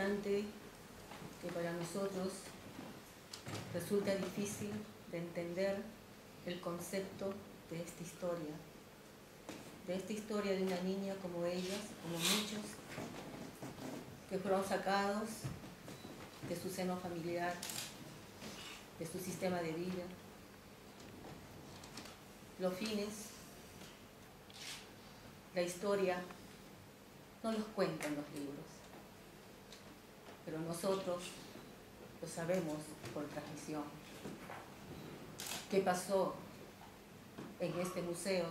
instante que para nosotros resulta difícil de entender el concepto de esta historia de una niña como ellas, como muchos, que fueron sacados de su seno familiar, de su sistema de vida. Los fines, la historia, no los cuentan los libros, pero nosotros lo sabemos por transmisión. ¿Qué pasó en este museo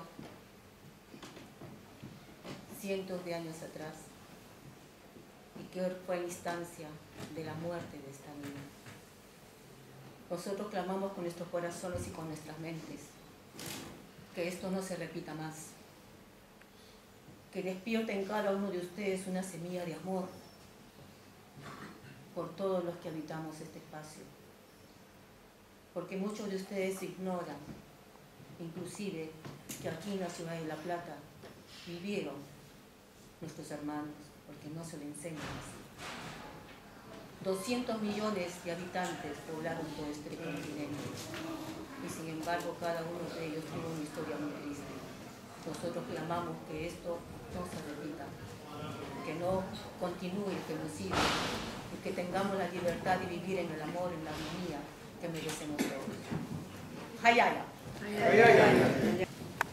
cientos de años atrás? ¿Y qué fue la instancia de la muerte de esta niña? Nosotros clamamos con nuestros corazones y con nuestras mentes que esto no se repita más, que despierte en cada uno de ustedes una semilla de amor por todos los que habitamos este espacio, porque muchos de ustedes ignoran, inclusive, que aquí en la ciudad de La Plata vivieron nuestros hermanos, porque no se lo enseñan así. 200 millones de habitantes poblaron todo este continente y sin embargo cada uno de ellos tuvo una historia muy triste. Nosotros clamamos que esto no se repita, que no continúe el genocidio y que tengamos la libertad de vivir en el amor, en la armonía que merecemos todos. Hayaya. Hayaya.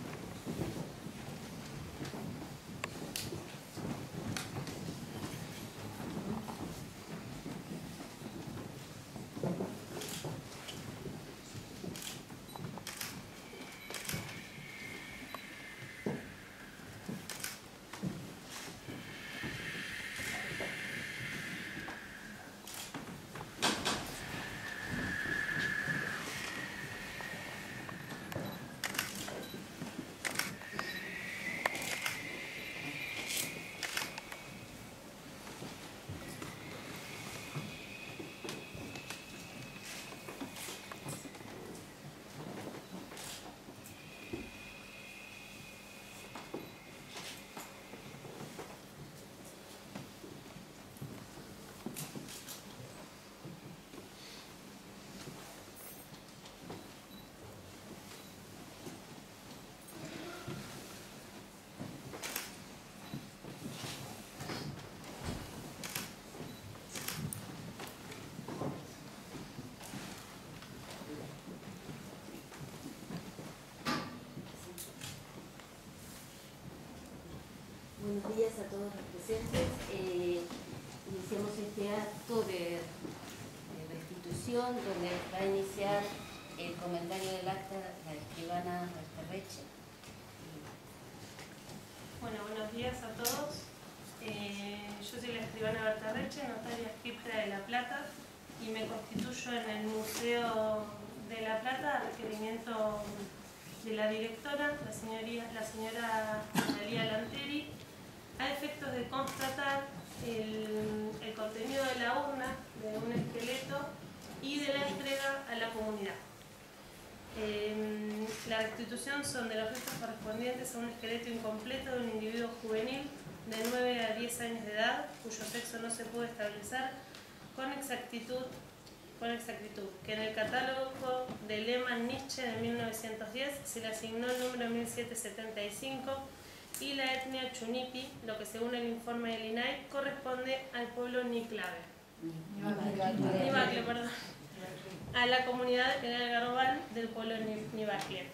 Buenos días a todos los presentes. Iniciamos este acto de restitución donde va a iniciar el comentario del acta la escribana Bertarreche. Bueno, buenos días a todos. Yo soy la escribana Bertarreche, notaria egipcia de La Plata, y me constituyo en el Museo de La Plata a requerimiento de la directora, la señora Analía Lanteri, a efectos de constatar el contenido de la urna, de un esqueleto y de la entrega a la comunidad. La restitución son de los restos correspondientes a un esqueleto incompleto de un individuo juvenil de 9 a 10 años de edad, cuyo sexo no se puede establecer con exactitud, que en el catálogo de Lehmann-Nietzsche de 1910 se le asignó el número 1775 y la etnia Chunipi, lo que según el informe del INAI corresponde al pueblo Niclabe. Nibacle, perdón. A la comunidad General Garobal del pueblo Nibacle.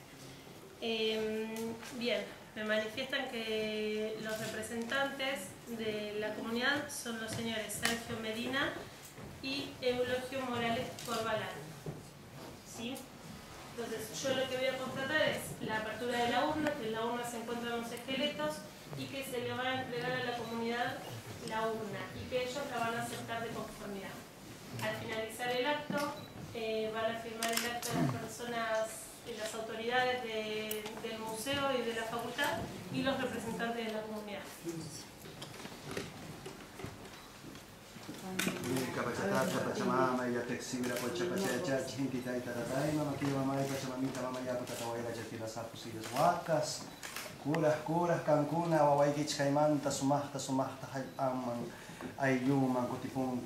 Bien, me manifiestan que los representantes de la comunidad son los señores Sergio Medina y Eulogio Morales Corbalán. ¿Sí? Entonces, yo lo que voy a constatar es la apertura de la urna, que en la urna se encuentran los esqueletos y que se le va a entregar a la comunidad la urna y que ellos la van a aceptar de conformidad. Al finalizar el acto, van a firmar el acto las personas, las autoridades del museo y de la facultad y los representantes de la comunidad. Kapacitata pachamama ya texibra pochapachacha chintita itaratay mama kiwa mamay pachamamita mama ya patataway la jatila sapos y las huacas Kuras kankuna wawaykich kaymanta sumaqta hallp'anman aylluman kutipunqa.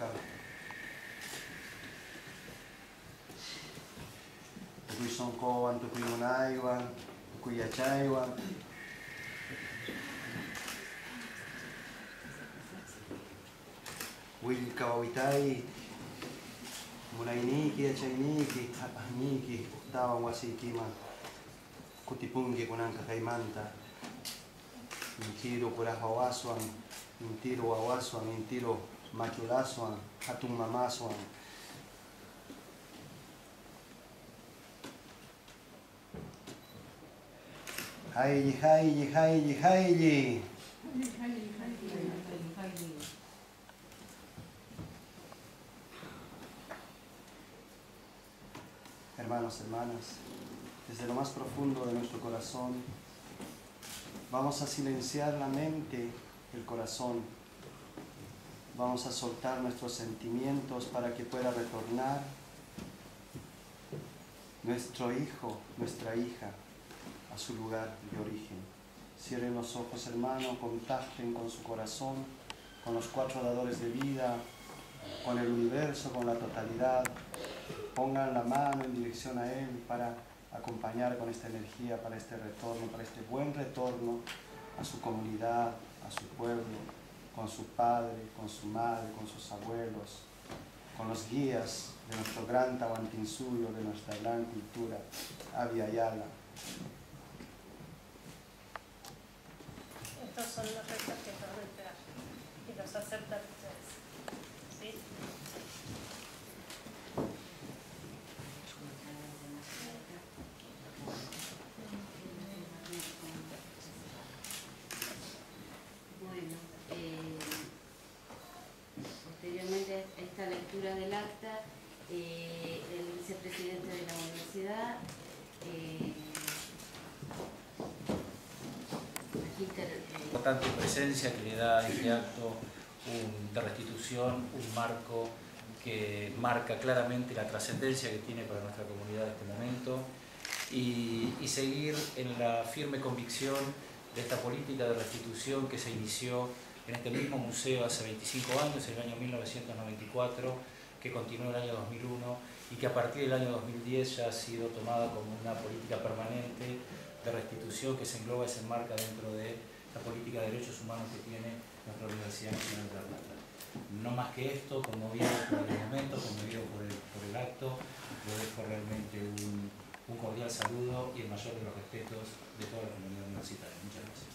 Tukuy sonqowan, tukuy munaywan, tukuy yachaywan. Willka wawitay, munayniki, yachayniki, hap'aqniki, uqtawan wasiykiman kutipunki kunanqa kaymanta. Intiro kuraq wawaswan, intiro wawaswan, intiro machulaswan, hatun mamaswan. Haylli, haylli, haylli, haylli. Hermanos, hermanas, desde lo más profundo de nuestro corazón, vamos a silenciar la mente, el corazón. Vamos a soltar nuestros sentimientos para que pueda retornar nuestro hijo, nuestra hija, a su lugar de origen. Cierren los ojos, hermano, contacten con su corazón, con los 4 dadores de vida, con el universo, con la totalidad. Pongan la mano en dirección a Él para acompañar con esta energía, para este retorno, para este buen retorno a su comunidad, a su pueblo, con su padre, con su madre, con sus abuelos, con los guías de nuestro gran Tawantinsuyo, de nuestra gran cultura, Abya Yala. Estos son los restos que te van a entregar y los aceptan ustedes. ¿Sí? Posteriormente a esta lectura del acta, el vicepresidente de la universidad, importante presencia que le da a este acto de restitución, un marco que marca claramente la trascendencia que tiene para nuestra comunidad en este momento y seguir en la firme convicción de esta política de restitución que se inició en este mismo museo hace 25 años, en el año 1994, que continuó en el año 2001 y que a partir del año 2010 ya ha sido tomada como una política permanente de restitución que se engloba y se enmarca dentro de la política de derechos humanos que tiene nuestra Universidad Nacional de La Plata. No más que esto, conmovido por el momento, conmovido por el acto, le dejo realmente un cordial saludo y el mayor de los respetos de toda la comunidad universitaria. Muchas gracias.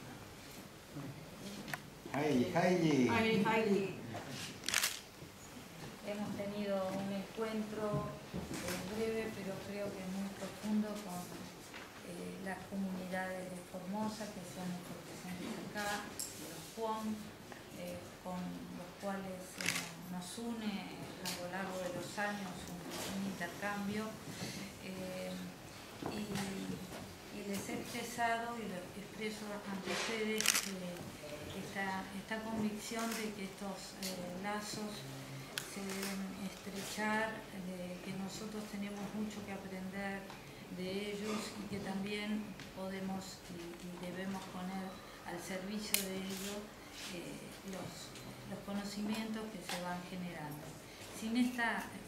Haylli, haylli. Haylli. Hemos tenido un encuentro breve, pero creo que muy profundo con las comunidades de Formosa que se han hecho presentes acá, los Juan, con los cuales nos une a lo largo de los años un intercambio. Y les he expresado y les expreso ante ustedes esta convicción de que estos lazos se deben estrechar, de que nosotros tenemos mucho que aprender de ellos y que también podemos y debemos poner al servicio de ellos los conocimientos que se van generando. Sin este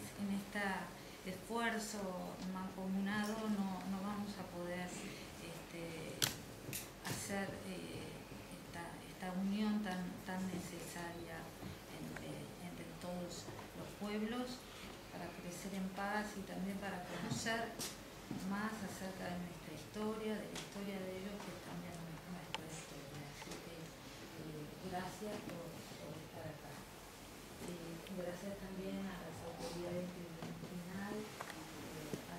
esfuerzo mancomunado no vamos a poder hacer esta unión tan necesaria entre todos los pueblos para crecer en paz y también para conocer más acerca de nuestra historia, de la historia de ellos, que es también nuestra historia. Así que gracias por estar acá. Gracias también a las autoridades tribunal, a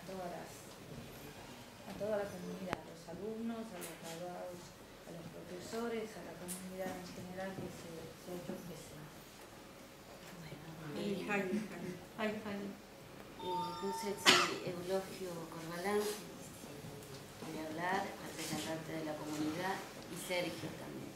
toda la comunidad, a los alumnos, a los graduados, a los profesores, a la comunidad en general que se ha hecho presente. Entonces, Eulogio Corbalán voy a hablar, representante de la comunidad, y Sergio también.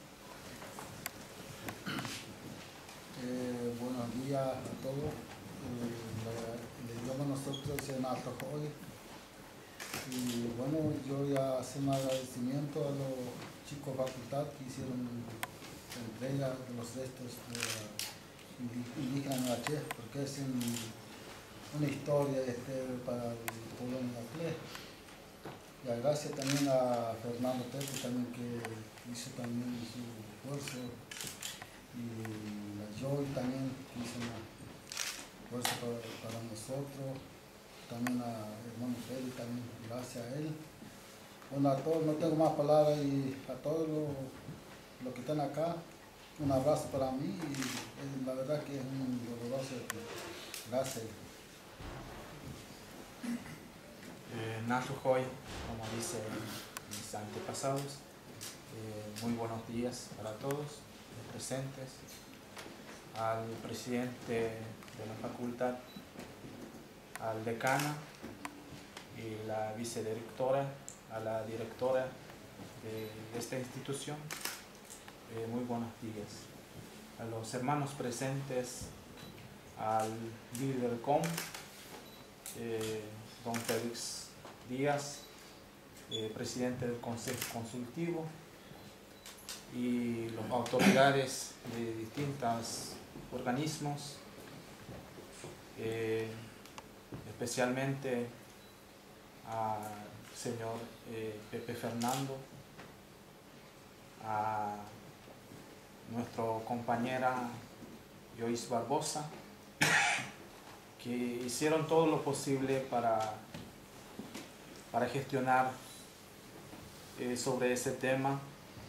Buenos días a todos. Le idioma nosotros es Natojoy. Y bueno, yo ya hacer un agradecimiento a los chicos de facultad que hicieron entrega de los restos de la indígena Nuaché, porque es una historia para el pueblo de Nuaché. Y gracias también a Fernando Tepe también, que hizo también su esfuerzo, y a Joy también, que hizo un esfuerzo para nosotros, también a hermano Feli también, gracias a él. Bueno, a todos, no tengo más palabras, y a todos los que están acá, un abrazo para mí, y la verdad que es un doloroso. Gracias. Narujoy, como dicen mis antepasados, muy buenos días para todos los presentes, al presidente de la facultad, al decano y la vicedirectora, a la directora de esta institución, muy buenos días. A los hermanos presentes, al líder del COM, don Félix Díaz, presidente del Consejo Consultivo, y las autoridades de distintos organismos, especialmente al señor Pepe Fernando, a nuestra compañera Joyce Barbosa, que hicieron todo lo posible para gestionar sobre ese tema,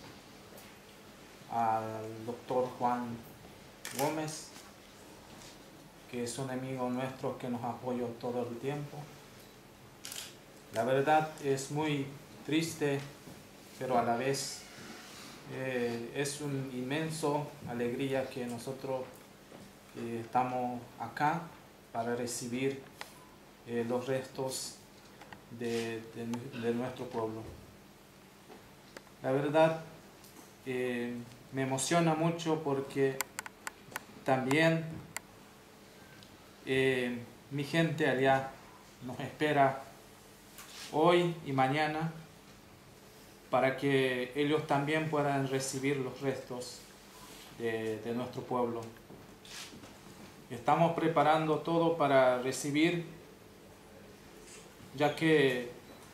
al doctor Juan Gómez, que es un amigo nuestro que nos apoyó todo el tiempo. La verdad es muy triste, pero a la vez es una inmensa alegría que nosotros estamos acá para recibir los restos de nuestro pueblo. La verdad me emociona mucho porque también mi gente allá nos espera hoy y mañana para que ellos también puedan recibir los restos de nuestro pueblo. Estamos preparando todo para recibir, ya que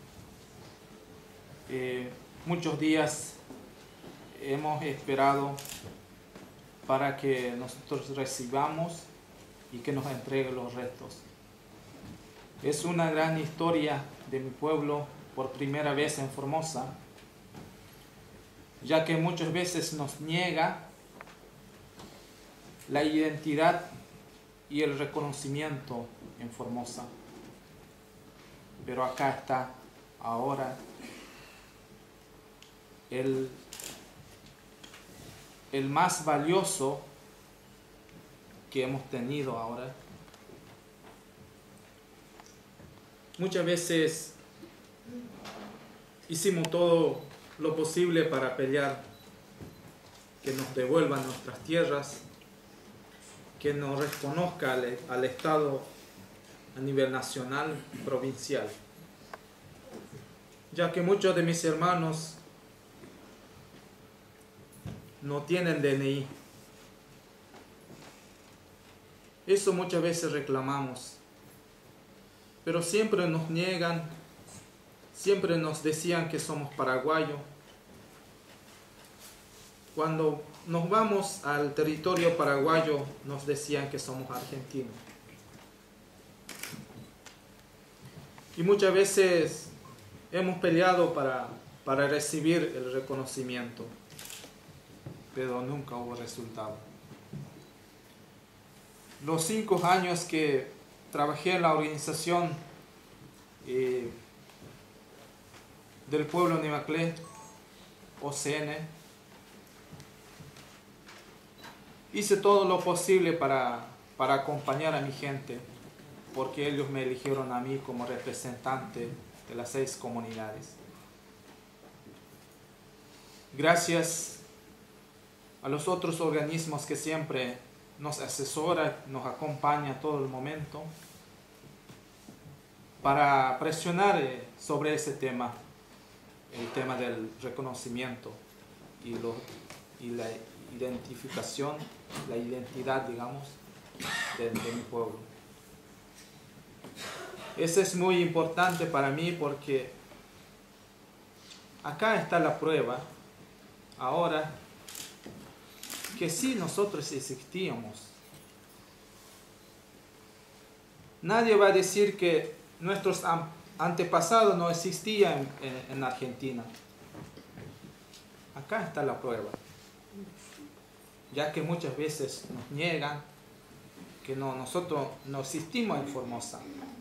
muchos días hemos esperado para que nosotros recibamos y que nos entreguen los restos. Es una gran historia de mi pueblo por primera vez en Formosa, ya que muchas veces nos niega la identidad y el reconocimiento en Formosa. Pero acá está ahora el más valioso que hemos tenido ahora. Muchas veces hicimos todo lo posible para pelear que nos devuelvan nuestras tierras, que nos reconozca al Estado a nivel nacional y provincial, ya que muchos de mis hermanos no tienen DNI. Eso muchas veces reclamamos, pero siempre nos niegan, siempre nos decían que somos paraguayos. Cuando nos vamos al territorio paraguayo nos decían que somos argentinos. Y muchas veces hemos peleado para recibir el reconocimiento, pero nunca hubo resultado. Los 5 años que trabajé en la organización del pueblo Nimaclé, OCN, hice todo lo posible para acompañar a mi gente, porque ellos me eligieron a mí como representante de las 6 comunidades. Gracias a los otros organismos que siempre nos asesoran, nos acompañan todo el momento, para presionar sobre ese tema, el tema del reconocimiento y la identificación, la identidad, digamos, de mi pueblo. Eso es muy importante para mí porque acá está la prueba, ahora, que sí nosotros existíamos. Nadie va a decir que nuestros antepasados no existían en Argentina. Acá está la prueba, ya que muchas veces nos niegan que nosotros no existimos en Formosa.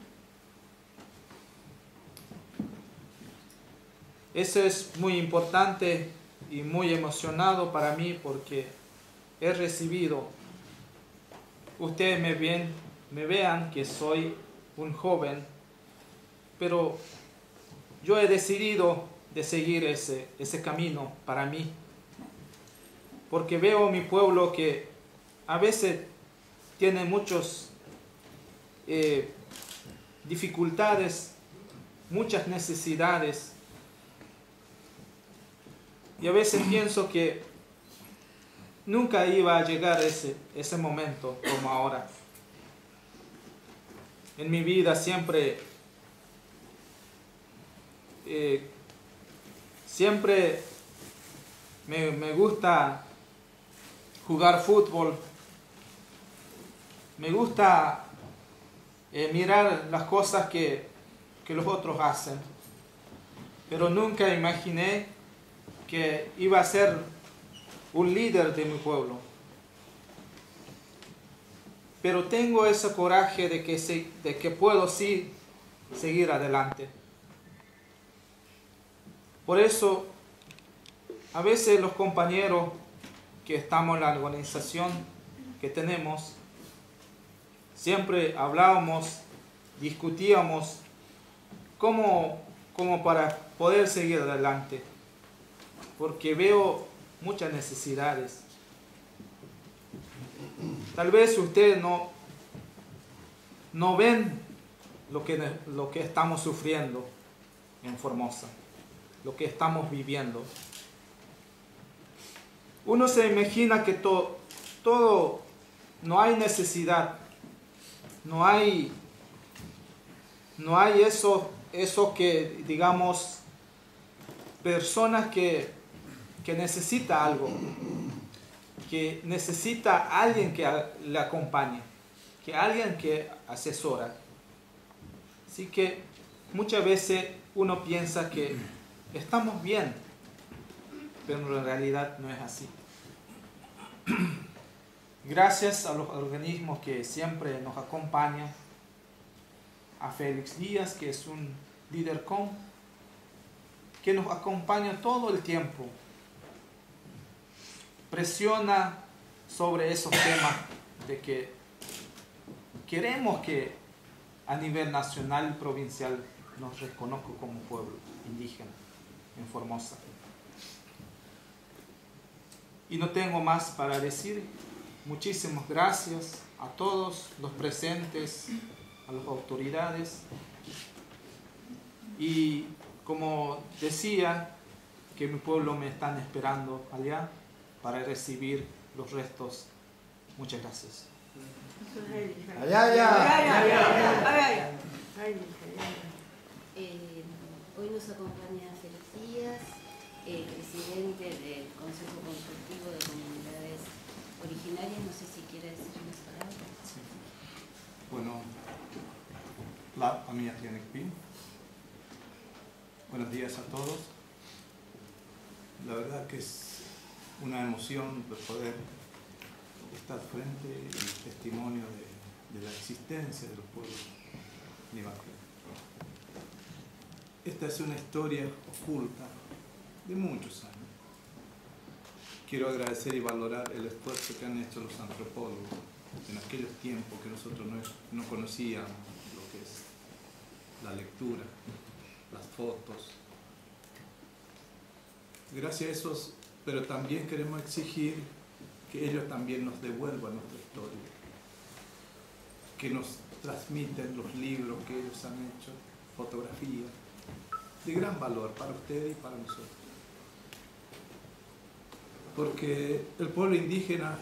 Eso es muy importante y muy emocionado para mí porque he recibido, ustedes me vean que soy un joven, pero yo he decidido de seguir ese camino para mí, porque veo mi pueblo que a veces tiene muchas dificultades, muchas necesidades, y a veces pienso que nunca iba a llegar ese momento como ahora. En mi vida siempre me gusta jugar fútbol, me gusta mirar las cosas que los otros hacen, pero nunca imaginé que iba a ser un líder de mi pueblo. Pero tengo ese coraje de que puedo sí seguir adelante. Por eso, a veces los compañeros que estamos en la organización que tenemos, siempre hablábamos, discutíamos cómo para poder seguir adelante. Porque veo muchas necesidades. Tal vez ustedes no ven lo que estamos sufriendo en Formosa, lo que estamos viviendo. Uno se imagina que todo no hay necesidad, no hay eso que, digamos, personas que necesita algo, que necesita a alguien que le acompañe, que alguien que asesora. Así que muchas veces uno piensa que estamos bien, pero en realidad no es así. Gracias a los organismos que siempre nos acompañan, a Félix Díaz, que es un líder que nos acompaña todo el tiempo, presiona sobre esos temas de que queremos que a nivel nacional y provincial nos reconozca como pueblo indígena en Formosa. Y no tengo más para decir. Muchísimas gracias a todos los presentes, a las autoridades. Y como decía, que mi pueblo me están esperando allá para recibir los restos. Muchas gracias. Hoy nos acompaña Félix Díaz, presidente del Consejo Consultivo de Comunidades Originarias. No sé si quiere decir unas palabras. Sí. Bueno, la Amia Tianekpin. Buenos días a todos. La verdad que es una emoción de poder estar frente al testimonio de la existencia de los pueblos Nivacle. Esta es una historia oculta de muchos años. Quiero agradecer y valorar el esfuerzo que han hecho los antropólogos en aquellos tiempos que nosotros no conocíamos lo que es la lectura, las fotos. Gracias a esos, pero también queremos exigir que ellos también nos devuelvan nuestra historia, que nos transmiten los libros que ellos han hecho, fotografías, de gran valor para ustedes y para nosotros. porque el pueblo indígena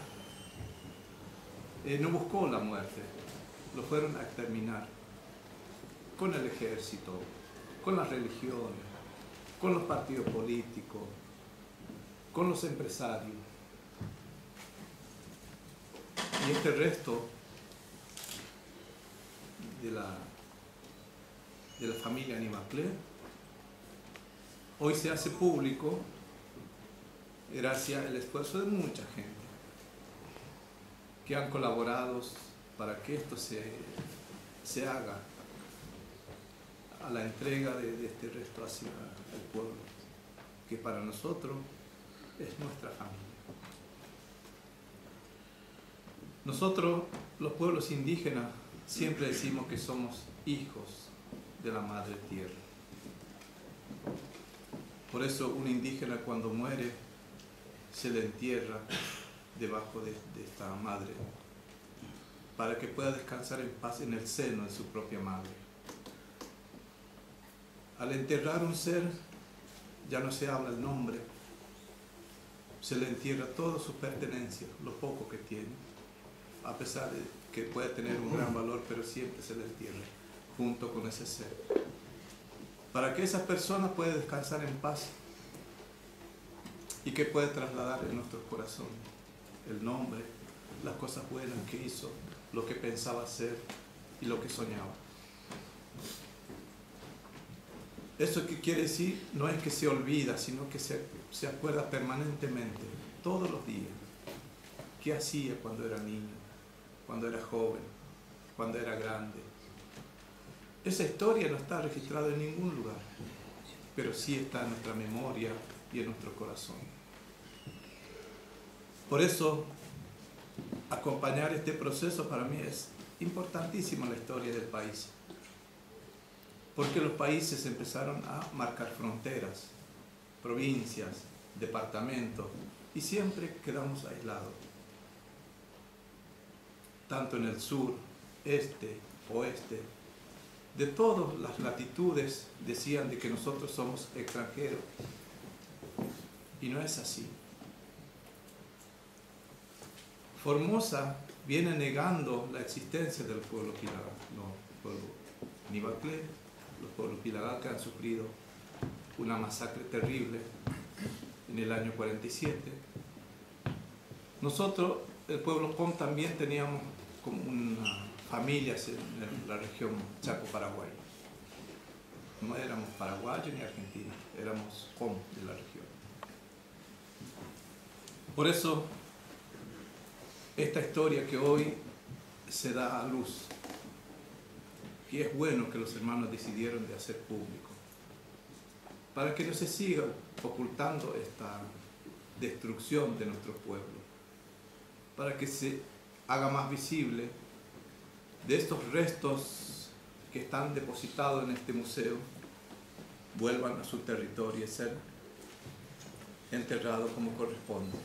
no buscó la muerte, lo fueron a exterminar con el ejército, con las religiones, con los partidos políticos, con los empresarios. Y este resto de la familia Nivaclé hoy se hace público gracias al esfuerzo de mucha gente que han colaborado para que esto se haga, a la entrega de este resto hacia el pueblo, que para nosotros es nuestra familia. Nosotros, los pueblos indígenas, siempre decimos que somos hijos de la madre tierra. Por eso un indígena cuando muere se le entierra debajo de esta madre, para que pueda descansar en paz en el seno de su propia madre. Al enterrar un ser, ya no se habla el nombre, se le entierra todas sus pertenencias, lo poco que tiene, a pesar de que puede tener un gran valor, pero siempre se le entierra junto con ese ser, para que esa persona pueda descansar en paz y que pueda trasladar en nuestros corazones el nombre, las cosas buenas que hizo, lo que pensaba hacer y lo que soñaba. Eso que quiere decir no es que se olvida, sino que se acuerda permanentemente, todos los días, qué hacía cuando era niño, cuando era joven, cuando era grande. Esa historia no está registrada en ningún lugar, pero sí está en nuestra memoria y en nuestro corazón. Por eso, acompañar este proceso para mí es importantísimo en la historia del país, porque los países empezaron a marcar fronteras, provincias, departamentos, y siempre quedamos aislados. Tanto en el sur, este, oeste, de todas las latitudes decían de que nosotros somos extranjeros, y no es así. Formosa viene negando la existencia del pueblo Pilagá, los pueblos Nivaclé, los pueblos Pilagá que han sufrido una masacre terrible en el año 47. Nosotros, el pueblo Com, también teníamos como una familias en la región Chaco-Paraguay. No éramos paraguayos ni argentinos, éramos Com de la región. Por eso, esta historia que hoy se da a luz, que es bueno que los hermanos decidieron de hacer público, para que no se siga ocultando esta destrucción de nuestro pueblo, para que se haga más visible de estos restos que están depositados en este museo, vuelvan a su territorio y ser enterrados como corresponde.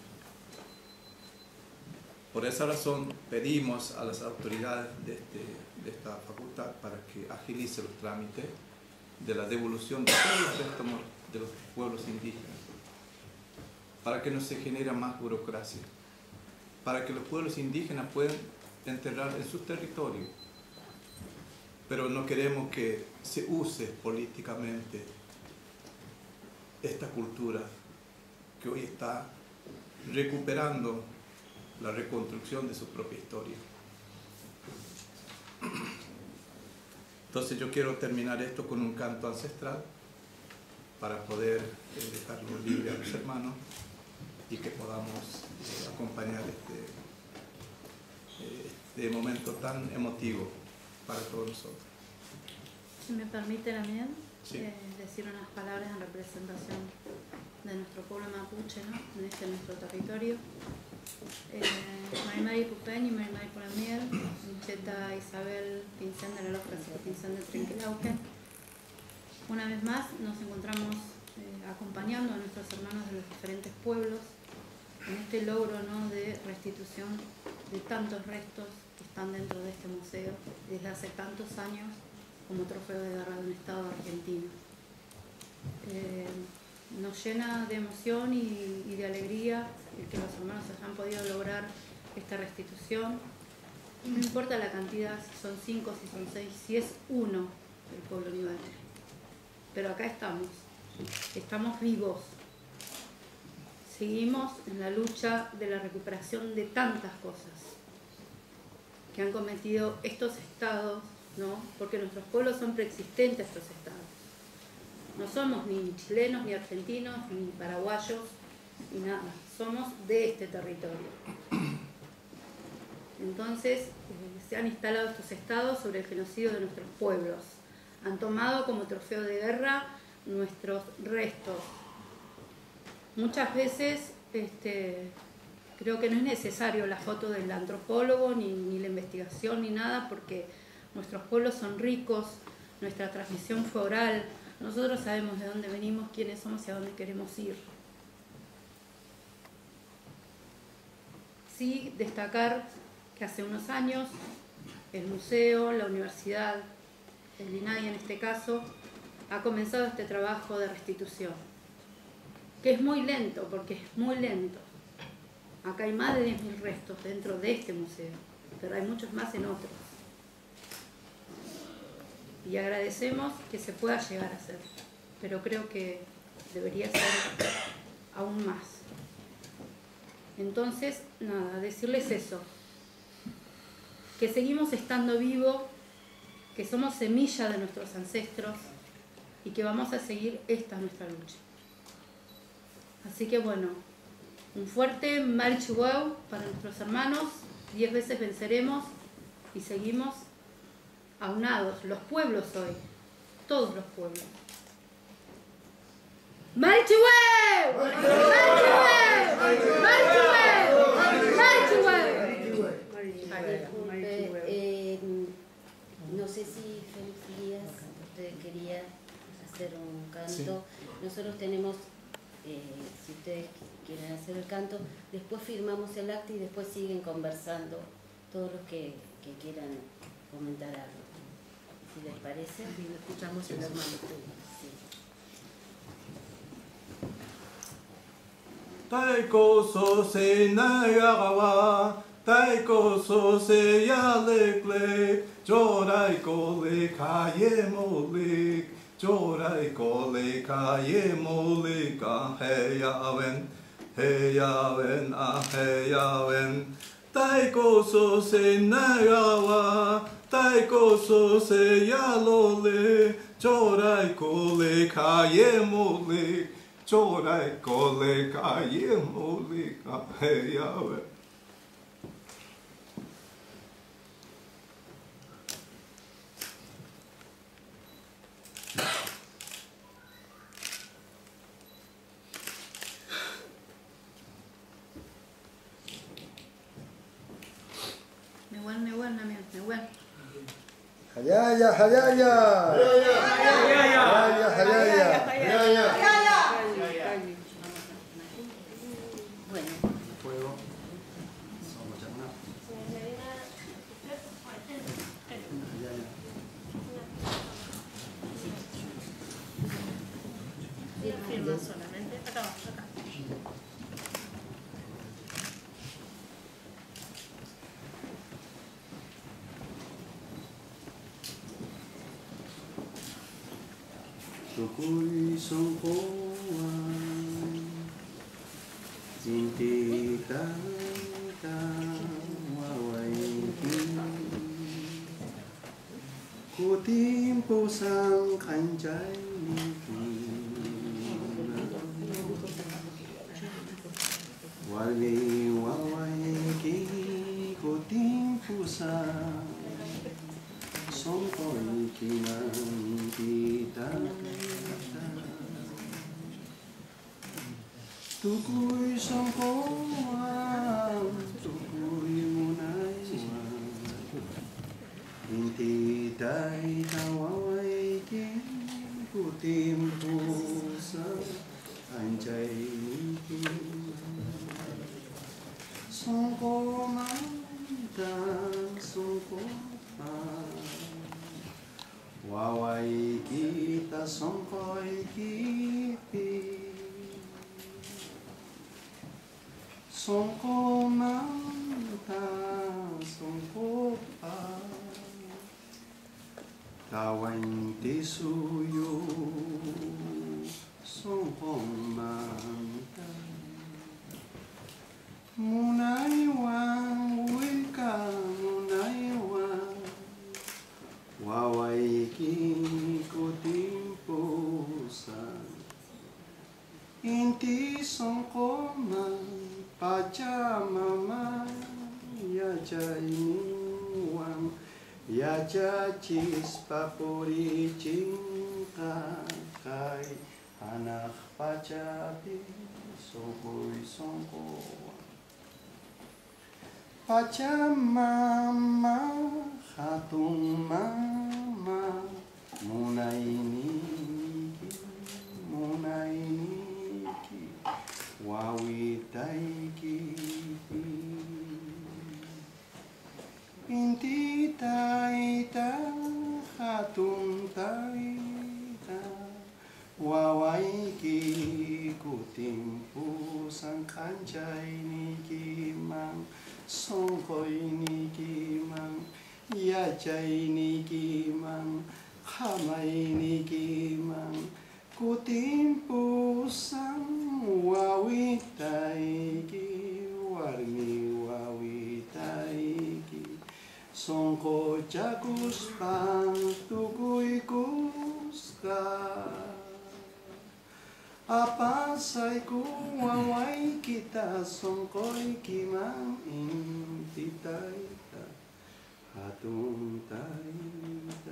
Por esa razón pedimos a las autoridades de esta facultad para que agilice los trámites de la devolución de todos los restos de los pueblos indígenas, para que no se genere más burocracia, para que los pueblos indígenas puedan enterrar en sus territorios. Pero no queremos que se use políticamente esta cultura que hoy está recuperando la reconstrucción de su propia historia. Entonces yo quiero terminar esto con un canto ancestral para poder dejarlo libre a los hermanos y que podamos acompañar este momento tan emotivo para todos nosotros. Si me permite también Sí. decir unas palabras en representación de nuestro pueblo mapuche, ¿no? En nuestro territorio. Marimari Pupeñ y Marimari Puramiel, Cheta Isabel Pincén de la Loja, Pincén de Trinquilauquen. Una vez más nos encontramos acompañando a nuestros hermanos de los diferentes pueblos en este logro, ¿no?, de restitución de tantos restos que están dentro de este museo desde hace tantos años como trofeo de guerra de un Estado argentino. nos llena de emoción y de alegría el que los hermanos hayan podido lograr esta restitución. No importa la cantidad, si son 5, si son 6, si es uno del pueblo nivelero. Pero acá estamos vivos. Seguimos en la lucha de la recuperación de tantas cosas que han cometido estos estados, ¿no? Porque nuestros pueblos son preexistentes a estos estados. No somos ni chilenos, ni argentinos, ni paraguayos, ni nada. Somos de este territorio. Entonces, se han instalado estos estados sobre el genocidio de nuestros pueblos. Han tomado como trofeo de guerra nuestros restos. Muchas veces creo que no es necesario la foto del antropólogo, ni la investigación, ni nada, porque nuestros pueblos son ricos, nuestra transmisión fue oral, nosotros sabemos de dónde venimos, quiénes somos y a dónde queremos ir. Sí, destacar que hace unos años el museo, la universidad, el INADI en este caso, ha comenzado este trabajo de restitución, que es muy lento, porque es muy lento. Acá hay más de 10.000 restos dentro de este museo, pero hay muchos más en otros. Y agradecemos que se pueda llegar a hacer, pero creo que debería ser aún más. Entonces, nada, decirles eso, que seguimos estando vivos, que somos semilla de nuestros ancestros y que vamos a seguir esta nuestra lucha. Así que bueno, un fuerte Marichuau para nuestros hermanos, 10 veces venceremos y seguimos aunados, los pueblos hoy, todos los pueblos. ¡Marichuau! ¡Marichuau! ¡Marichuau! No sé si Félix Díaz, usted quería hacer un canto. Sí. Nosotros tenemos, si ustedes quieren hacer el canto, después firmamos el acta y después siguen conversando todos los que quieran comentar algo. Si les parece, y lo escuchamos el hermano. Sí. Taiko so se nagawa, taiko so se yalekle, jorai ko le kaye molik, jorai ko le kaye molik, heyawen, heyawen, heyawen. Taiko so se nagawa, taiko so se yalole, jorai ko le kaye molik. Chorai kole kaye molika heyawe. Mehuel, Namián, Mehuel. Hayaya, hayaya. Hayaya, hayaya. Hayaya. Bueno. Fuego. Firma solamente. Acá vamos, acá. Tukui songkoa Jinti kata wawaiki Kutimpo sang kanjai Wali wawaiki Kutimpo sang Songkoi kinang kita Tukui songkoan, tukui munaiwan Inti dai tawawaiki kutimpusa Anjay niki Songkoman dan songkoman Wawai kita songkoi kiti Songko manta, songko pa, tawain tisuyo, songko manta. Munaiwan, wika munaiwan, wawaiki kutimpusan. Inti songkoman, pachamama, yaja iniwan, yaja cis papuri cinta kai, anak pacapi, sokoi songkowan. Pachamama, hatun mama, munainiki, wawitaiki. Inti taita, hatun taita, wawaiki kutimpu sangkancai niki mang, songkoi niki mang, yajai niki mang, hamai niki mang, kutimpu sang wawitaiki, warmi wawitaiki, songko jagus pang tukui kuska. Apa saiku wawai kita songkoi kimang inti taita, hatun taita.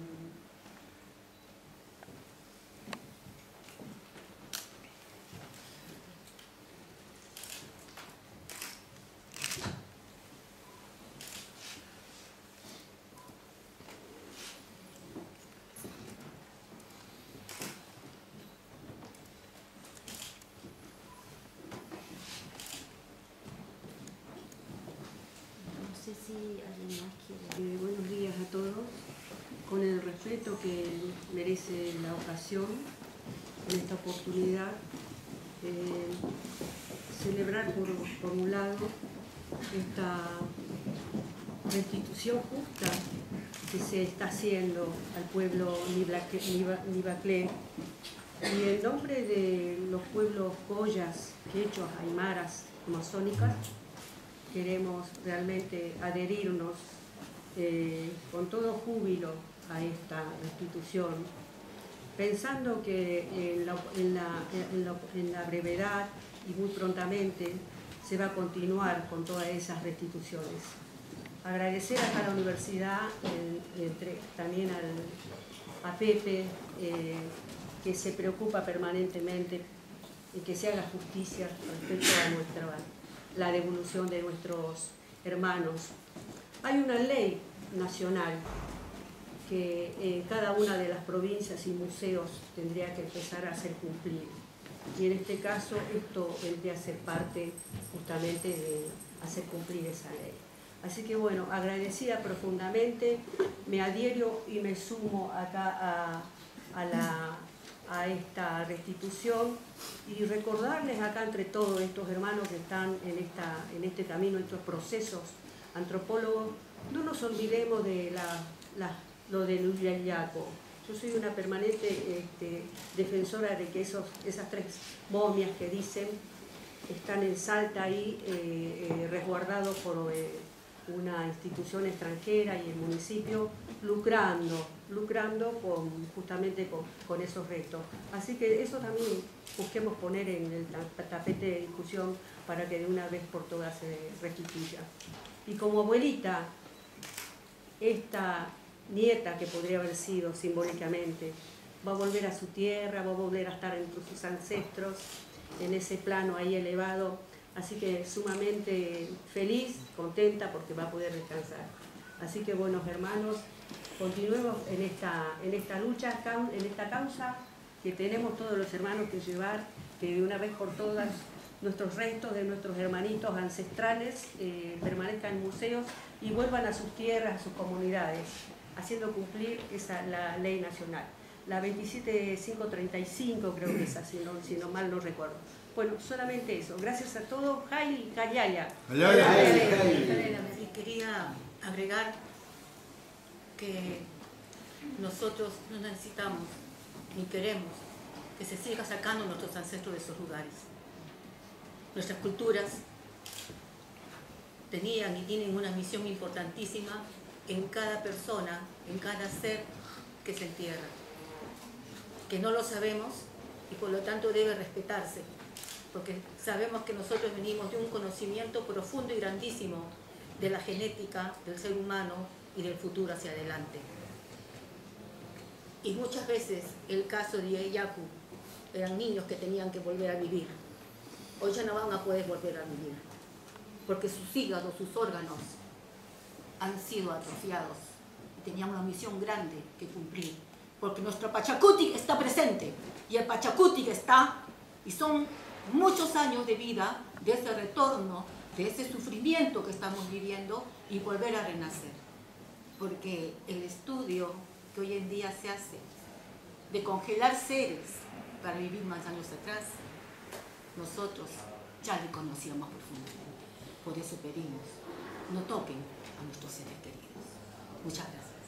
No sé si alguien más quiere. Buenos días a todos. Con el respeto que merece la ocasión, en esta oportunidad, celebrar por un lado esta restitución justa que se está haciendo al pueblo Nibaclé, y en nombre de los pueblos collas, quechuas, aymaras, amazónicas, queremos realmente adherirnos con todo júbilo a esta restitución, pensando que en la brevedad y muy prontamente se va a continuar con todas esas restituciones. Agradecer acá a la universidad, también a Pepe, que se preocupa permanentemente en que se haga justicia respecto a la devolución de nuestros hermanos. Hay una ley nacional que cada una de las provincias y museos tendría que empezar a hacer cumplir. Y en este caso esto vendría a ser parte justamente de hacer cumplir esa ley. Así que bueno, agradecida profundamente, me adhiero y me sumo acá a esta restitución, y recordarles acá entre todos estos hermanos que están en este camino, estos procesos antropólogos, no nos olvidemos de lo del Ullayaco. Yo soy una permanente defensora de que esas tres momias que dicen están en Salta ahí, resguardados por una institución extranjera y el municipio, lucrando justamente con esos restos. Así que eso también busquemos poner en el tapete de discusión para que de una vez por todas se restituya. Y como abuelita, esta nieta que podría haber sido simbólicamente, va a volver a su tierra, va a volver a estar entre sus ancestros, en ese plano ahí elevado. Así que sumamente feliz, contenta, porque va a poder descansar. Así que, buenos hermanos, continuemos en esta lucha, en esta causa que tenemos todos los hermanos que llevar, que de una vez por todas nuestros restos de nuestros hermanitos ancestrales permanezcan en museos y vuelvan a sus tierras, a sus comunidades, haciendo cumplir la ley nacional. La 27535 creo que es así, si no mal no recuerdo. Bueno, solamente eso. Gracias a todos. Jai Gayaya. Y quería agregar que nosotros no necesitamos ni queremos que se siga sacando a nuestros ancestros de esos lugares. Nuestras culturas tenían y tienen una misión importantísima en cada persona, en cada ser que se entierra, que no lo sabemos y por lo tanto debe respetarse, porque sabemos que nosotros venimos de un conocimiento profundo y grandísimo de la genética del ser humano y del futuro hacia adelante. Y muchas veces el caso de Yayacu eran niños que tenían que volver a vivir. Hoy ya no van a poder volver a vivir, porque sus hígados, sus órganos han sido atrofiados y tenían una misión grande que cumplir, porque nuestro Pachacutic está presente y el Pachacutic está, y son muchos años de vida de ese retorno, de ese sufrimiento que estamos viviendo y volver a renacer, porque el estudio que hoy en día se hace de congelar seres para vivir más años atrás, nosotros ya le conocíamos profundamente. Por eso pedimos, no toquen a nuestros seres queridos. Muchas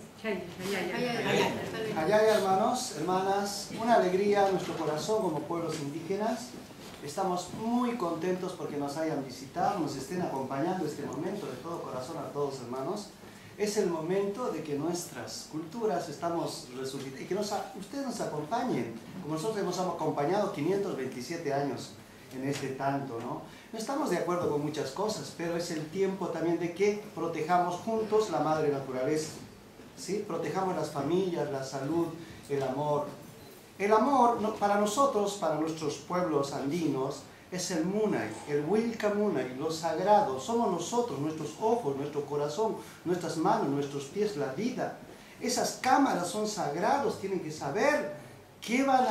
gracias. Allá, hermanos, hermanas, una alegría en nuestro corazón como pueblos indígenas. Estamos muy contentos porque nos hayan visitado, nos estén acompañando este momento de todo corazón a todos, hermanos. Es el momento de que nuestras culturas estamos resucitando y que ustedes nos acompañen, como nosotros hemos acompañado 527 años en este tanto, ¿no? No estamos de acuerdo con muchas cosas, pero es el tiempo también de que protejamos juntos la madre naturaleza, ¿sí? Protejamos las familias, la salud, el amor. El amor, para nosotros, para nuestros pueblos andinos, es el Munay, el Wilca Munay, lo sagrado. Somos nosotros, nuestros ojos, nuestro corazón, nuestras manos, nuestros pies, la vida. Esas cámaras son sagrados, tienen que saber qué van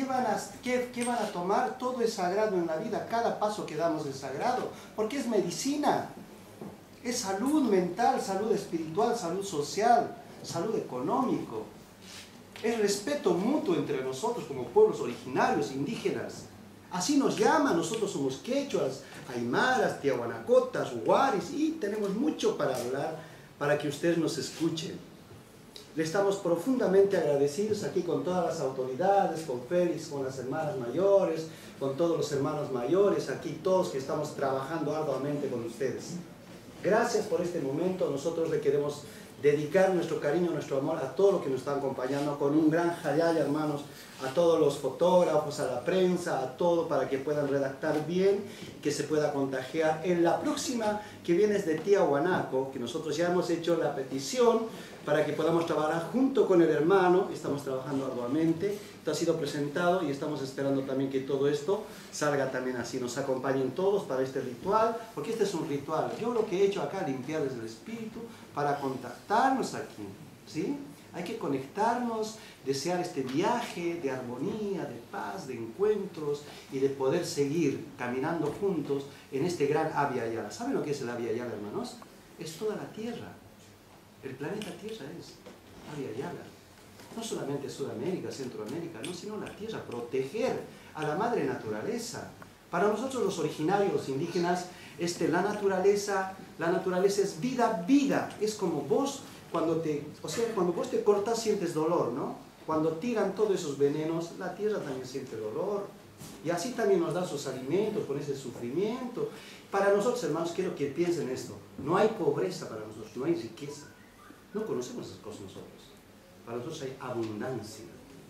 a tomar. Todo es sagrado en la vida, cada paso que damos es sagrado, porque es medicina, es salud mental, salud espiritual, salud social, salud económico. Es respeto mutuo entre nosotros como pueblos originarios, indígenas. Así nos llaman, nosotros somos quechuas, aymaras, tiahuanacotas, huaris, y tenemos mucho para hablar para que ustedes nos escuchen. Le estamos profundamente agradecidos aquí con todas las autoridades, con Félix, con las hermanas mayores, con todos los hermanos mayores, aquí todos que estamos trabajando arduamente con ustedes. Gracias por este momento, nosotros le queremos dedicar nuestro cariño, nuestro amor a todos los que nos están acompañando con un gran jayaya, hermanos, a todos los fotógrafos, a la prensa, a todo para que puedan redactar bien, que se pueda contagiar. En la próxima que viene es de Tiahuanaco, que nosotros ya hemos hecho la petición para que podamos trabajar junto con el hermano, estamos trabajando arduamente, esto ha sido presentado y estamos esperando también que todo esto salga también así, nos acompañen todos para este ritual, porque este es un ritual. Yo lo que he hecho acá es limpiarles el espíritu para contactarnos aquí, ¿sí? Hay que conectarnos, desear este viaje de armonía, de paz, de encuentros y de poder seguir caminando juntos en este gran Abya Yala. ¿Saben lo que es el Abya Yala, hermanos? Es toda la Tierra. El planeta Tierra es Abya Yala. No solamente Sudamérica, Centroamérica, no, sino la Tierra. Proteger a la madre naturaleza. Para nosotros los originarios, los indígenas, la naturaleza es vida, vida. Es como vos, cuando vos te cortas sientes dolor, ¿no? Cuando tiran todos esos venenos, la tierra también siente dolor. Y así también nos da sus alimentos con ese sufrimiento. Para nosotros, hermanos, quiero que piensen esto. No hay pobreza para nosotros, no hay riqueza. No conocemos esas cosas nosotros. Para nosotros hay abundancia.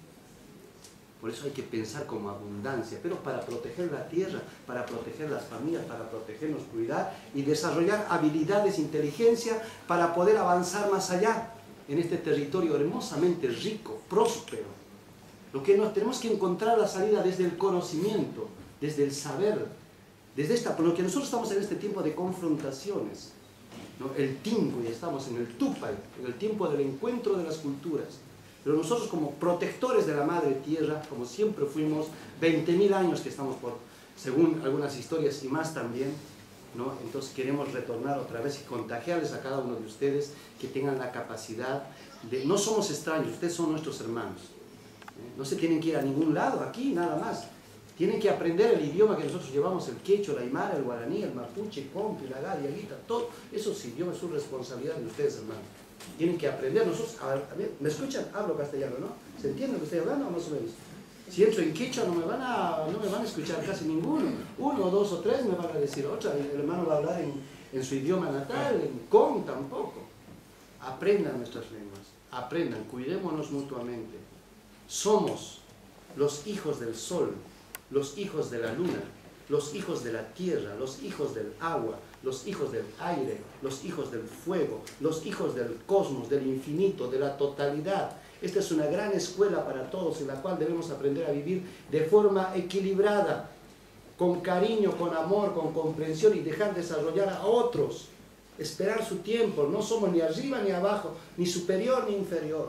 Por eso hay que pensar como abundancia, pero para proteger la tierra, para proteger las familias, para protegernos, cuidar y desarrollar habilidades, inteligencia, para poder avanzar más allá en este territorio hermosamente rico, próspero. Lo que tenemos que encontrar la salida desde el conocimiento, desde el saber, porque nosotros estamos en este tiempo de confrontaciones, ¿no? El Tingo, y estamos en el Tupay, en el tiempo del encuentro de las culturas. Pero nosotros como protectores de la madre tierra, como siempre fuimos, 20.000 años que estamos según algunas historias y más también, ¿no? Entonces queremos retornar otra vez y contagiarles a cada uno de ustedes que tengan la capacidad de... No somos extraños, ustedes son nuestros hermanos. No se tienen que ir a ningún lado, aquí nada más. Tienen que aprender el idioma que nosotros llevamos, el quechua, el aymara, el guaraní, el mapuche, compi, la gari, guita, todo. Esos idiomas son responsabilidad de ustedes, hermanos. Tienen que aprender. Nosotros, ¿me escuchan? Hablo castellano, ¿no? ¿Se entiende lo que estoy hablando? Más o menos. Si entro en quechua no me van a escuchar casi ninguno. 1, 2 o 3 me van a decir otra. El hermano va a hablar en su idioma natal, en con tampoco. Aprendan nuestras lenguas, aprendan, cuidémonos mutuamente. Somos los hijos del sol, los hijos de la luna, los hijos de la tierra, los hijos del agua, los hijos del aire, los hijos del fuego, los hijos del cosmos, del infinito, de la totalidad. Esta es una gran escuela para todos en la cual debemos aprender a vivir de forma equilibrada, con cariño, con amor, con comprensión y dejar desarrollar a otros. Esperar su tiempo, no somos ni arriba ni abajo, ni superior ni inferior.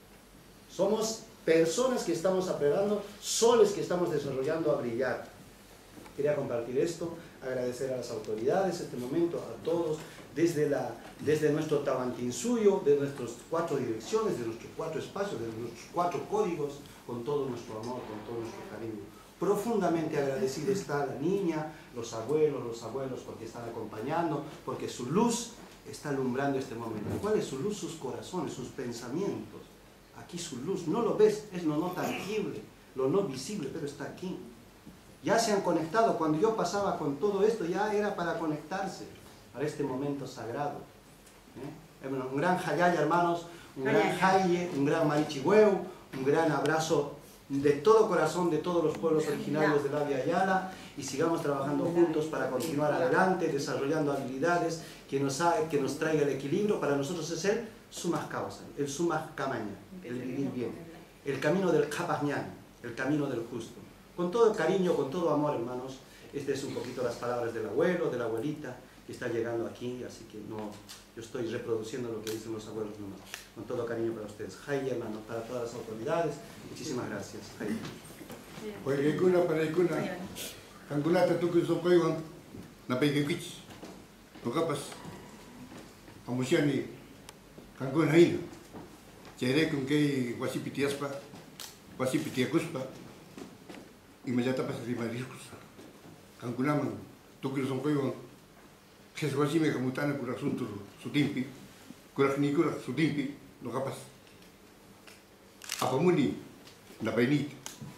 Somos personas que estamos aprendiendo, soles que estamos desarrollando a brillar. Quería compartir esto, agradecer a las autoridades este momento, a todos, desde nuestro Tawantinsuyo, de nuestras 4 direcciones, de nuestros 4 espacios, de nuestros 4 códigos, con todo nuestro amor, con todo nuestro cariño. Profundamente agradecida está la niña, los abuelos, porque están acompañando, porque su luz está alumbrando este momento. ¿Cuál es su luz? Sus corazones, sus pensamientos. Aquí su luz, no lo ves, es lo no tangible, lo no visible, pero está aquí. Ya se han conectado, cuando yo pasaba con todo esto, ya era para conectarse, para este momento sagrado. Bueno, un gran hayaya, hermanos, un gran haye, un gran marichihueu, un gran abrazo de todo corazón de todos los pueblos originarios de la Via Yala, y sigamos trabajando juntos para continuar adelante, desarrollando habilidades que nos traiga el equilibrio. Para nosotros es el sumaj causa, el sumaj camaña, el vivir bien, el camino del kapajñán, el camino del justo. Con todo cariño, con todo amor, hermanos, este es un poquito las palabras del abuelo, de la abuelita, que está llegando aquí, así que no, yo estoy reproduciendo lo que dicen los abuelos nomás. Con todo cariño para ustedes. Jai, hermano, para todas las autoridades, muchísimas gracias. Jai. Paikuna, paraikuna, kankunata tuku sokoiwan, napaikikich, nokapas, amusiani, kankun haina, cherekun kei wasipitiaspa, wasipitiakuspa, y mayatapas rimariskus, kankunaman, tuku sokoiwan, Jeswasime kamutana kurasun su timpi, kuraknikura su timpi, no capaz. Apamuni, na painit.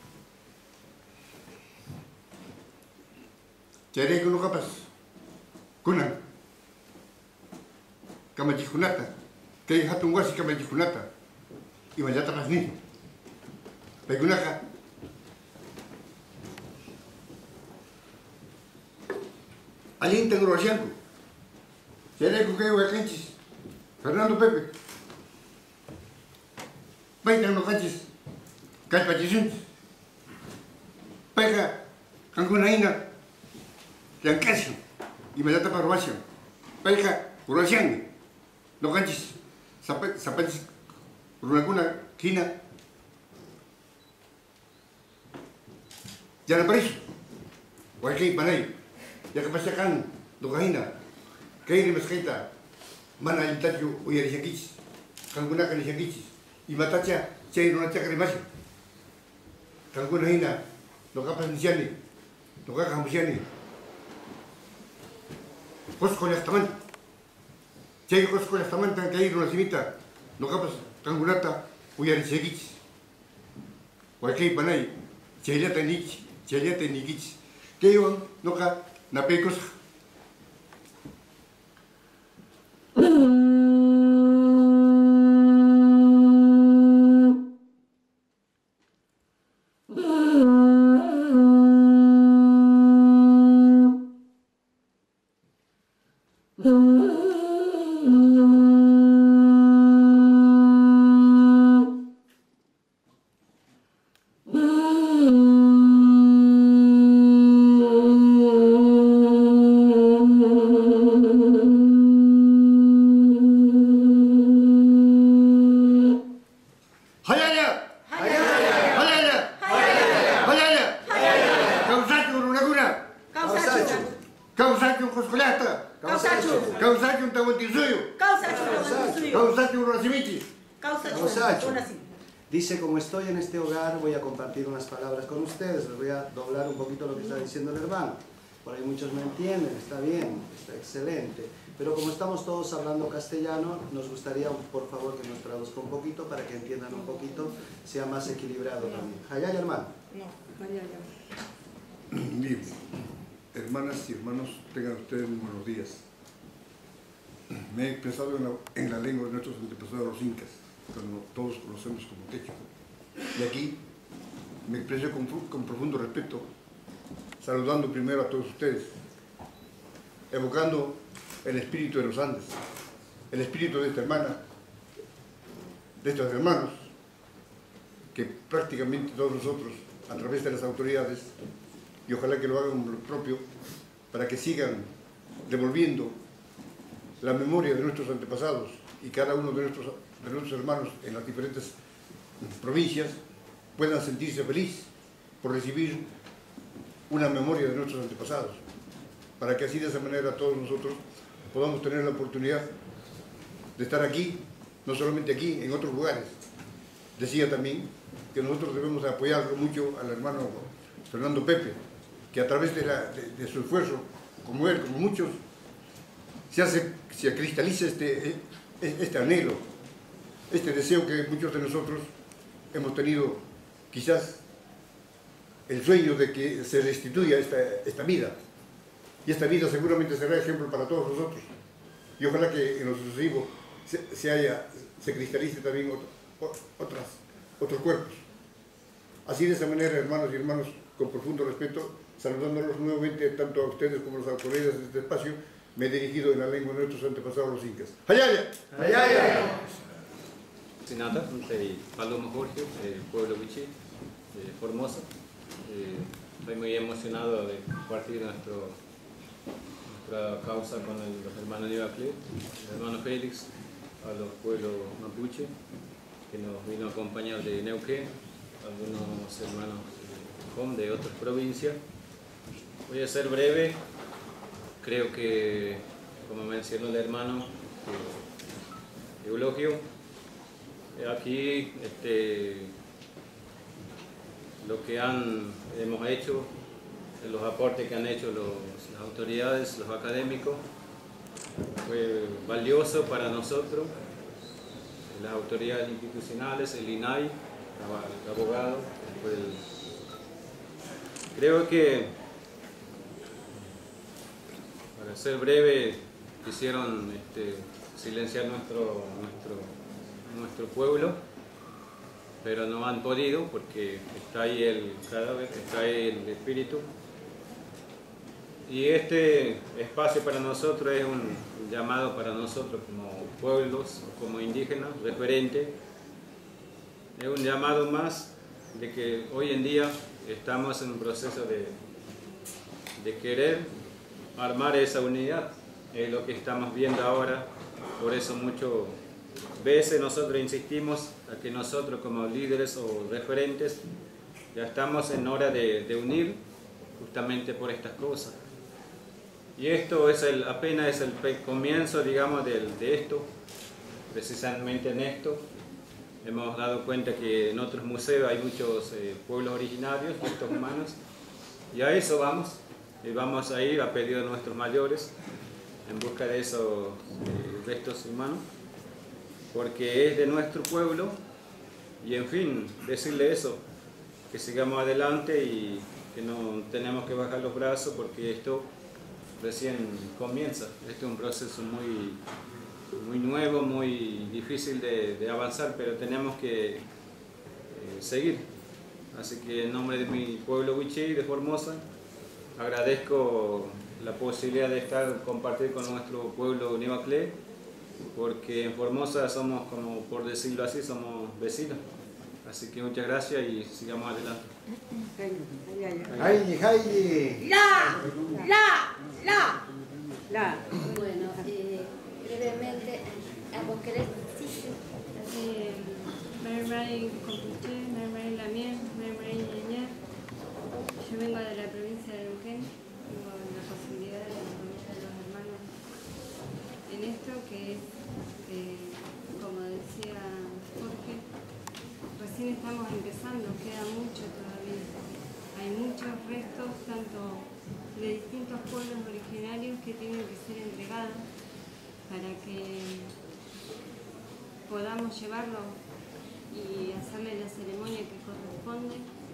Chere no capaz. Kunan. Kamajihunata. Kay hatun wasi kamajihunata. Y mayata pasni. Pegunaka. Alin tengo rosianku. Chere ko kayo kanchis. Fernando Pepe. Paita no kanchis. Kalpachisun. Paika kankunaina. Yang kasih. Imediata parwasian. Paika urasian. No kanchis. Sampai runakuna kina. Jangan paris. Wakil panai. Ya kepastikan dokahina. Kairi meskita mana itatyo uyari syakich. Kanguna kan syakich. Imatacha cai runacha karimasya. Kanguna hina dokapas nisiani. Dokaka hamsiani. Koskolas taman. Cai koskolas taman tan kairi runasimita. Dokapas kangunata uyari syakich. Wakil panai. Celiata nich, celiata nikich. Kayong noka napekos. Dice, como estoy en este hogar, voy a compartir unas palabras con ustedes. Les voy a doblar un poquito lo que está diciendo el hermano. Por ahí muchos no entienden, está bien, está excelente. Pero como estamos todos hablando castellano, nos gustaría, por favor, que nos traduzca un poquito para que entiendan un poquito, sea más equilibrado también. Hayaya, hermano. No, Hayaya. Bien. Hermanas y hermanos, tengan ustedes muy buenos días. Me he expresado en la lengua de nuestros antepasados los incas, que todos conocemos como quechua. Y aquí me expreso con profundo respeto, saludando primero a todos ustedes, evocando el espíritu de los Andes, el espíritu de esta hermana, de estos hermanos, que prácticamente todos nosotros, a través de las autoridades, y ojalá que lo hagan lo propio, para que sigan devolviendo la memoria de nuestros antepasados y cada uno de nuestros hermanos en las diferentes provincias puedan sentirse feliz por recibir una memoria de nuestros antepasados, para que así de esa manera todos nosotros podamos tener la oportunidad de estar aquí, no solamente aquí, en otros lugares. Decía también que nosotros debemos apoyarlo mucho al hermano Fernando Pepe, que a través de su esfuerzo, como él, como muchos, se cristaliza este anhelo, este deseo que muchos de nosotros hemos tenido, quizás el sueño de que se restituya esta vida. Y esta vida seguramente será ejemplo para todos nosotros. Y ojalá que en lo sucesivo se cristalice también otros cuerpos. Así de esa manera, hermanos y hermanos, con profundo respeto, saludándolos nuevamente tanto a ustedes como a las autoridades de este espacio, me he dirigido en la lengua de nuestros antepasados los incas. ¡Hayaya! ¡Hayaya! Sinata, soy Paloma Jorge, del pueblo Wichí, de Formosa. Estoy muy emocionado de compartir nuestra causa con los hermanos Nivacle, el hermano Félix, a los pueblos mapuche, que nos vino a acompañar de Neuquén, algunos hermanos de otras provincias. Voy a ser breve, creo que, como mencionó el hermano Eulogio, aquí lo que hemos hecho, los aportes que han hecho las autoridades, los académicos, fue valioso para nosotros, las autoridades institucionales, el INAI, el abogado. Creo que, para ser breve, quisieron silenciar nuestro pueblo, pero no han podido porque está ahí el cadáver, está ahí el espíritu. Y este espacio para nosotros es un llamado para nosotros como pueblos, como indígenas, referente. Es un llamado más de que hoy en día estamos en un proceso de querer armar esa unidad. Es lo que estamos viendo ahora, por eso muchas veces nosotros insistimos a que nosotros como líderes o referentes ya estamos en hora de unir justamente por estas cosas. Y esto apenas es el comienzo, digamos, de esto, precisamente en esto. Hemos dado cuenta que en otros museos hay muchos pueblos originarios, restos humanos, y a eso vamos. Y vamos a ir a pedido de nuestros mayores en busca de esos restos humanos, porque es de nuestro pueblo, y en fin, decirle eso, que sigamos adelante y que no tenemos que bajar los brazos porque esto recién comienza. Este es un proceso muy nuevo, muy difícil de avanzar, pero tenemos que seguir. Así que en nombre de mi pueblo Wichí de Formosa, agradezco la posibilidad de compartir con nuestro pueblo Nivacle, porque en Formosa somos, como por decirlo así, somos vecinos. Así que muchas gracias y sigamos adelante. ¡Hayyi, hayyi! ¡La! Bueno, brevemente, ¿vos querés? Sí. Marmarin Compuché, Marmarin Lamien, Marmarin Ñeñe. Yo vengo de la provincia de Neuquén, tengo la posibilidad de acompañar a los hermanos en esto que es, como decía Jorge, recién estamos empezando, queda mucho todavía. Hay muchos restos, tanto de distintos pueblos originarios, que tienen que ser entregados para que podamos llevarlo y hacerle la ceremonia que corresponde.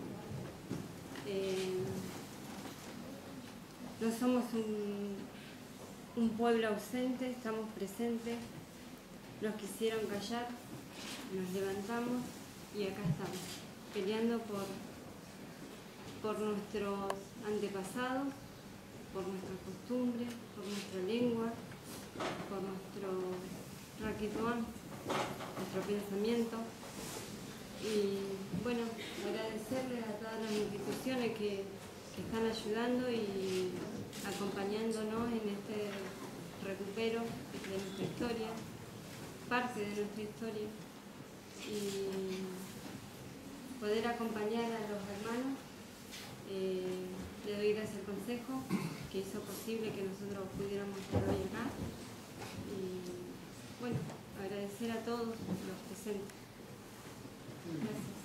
No somos un pueblo ausente, estamos presentes. Nos quisieron callar, nos levantamos y acá estamos, peleando por nuestros antepasados, por nuestras costumbres, por nuestra lengua, por nuestro raquituán, nuestro pensamiento. Y bueno, agradecerles a todas las instituciones que están ayudando y acompañándonos en este recupero de nuestra historia, parte de nuestra historia, y poder acompañar a los hermanos. Le doy gracias al Consejo que hizo posible que nosotros pudiéramos estar hoy acá, y bueno, agradecer a todos los presentes. Gracias.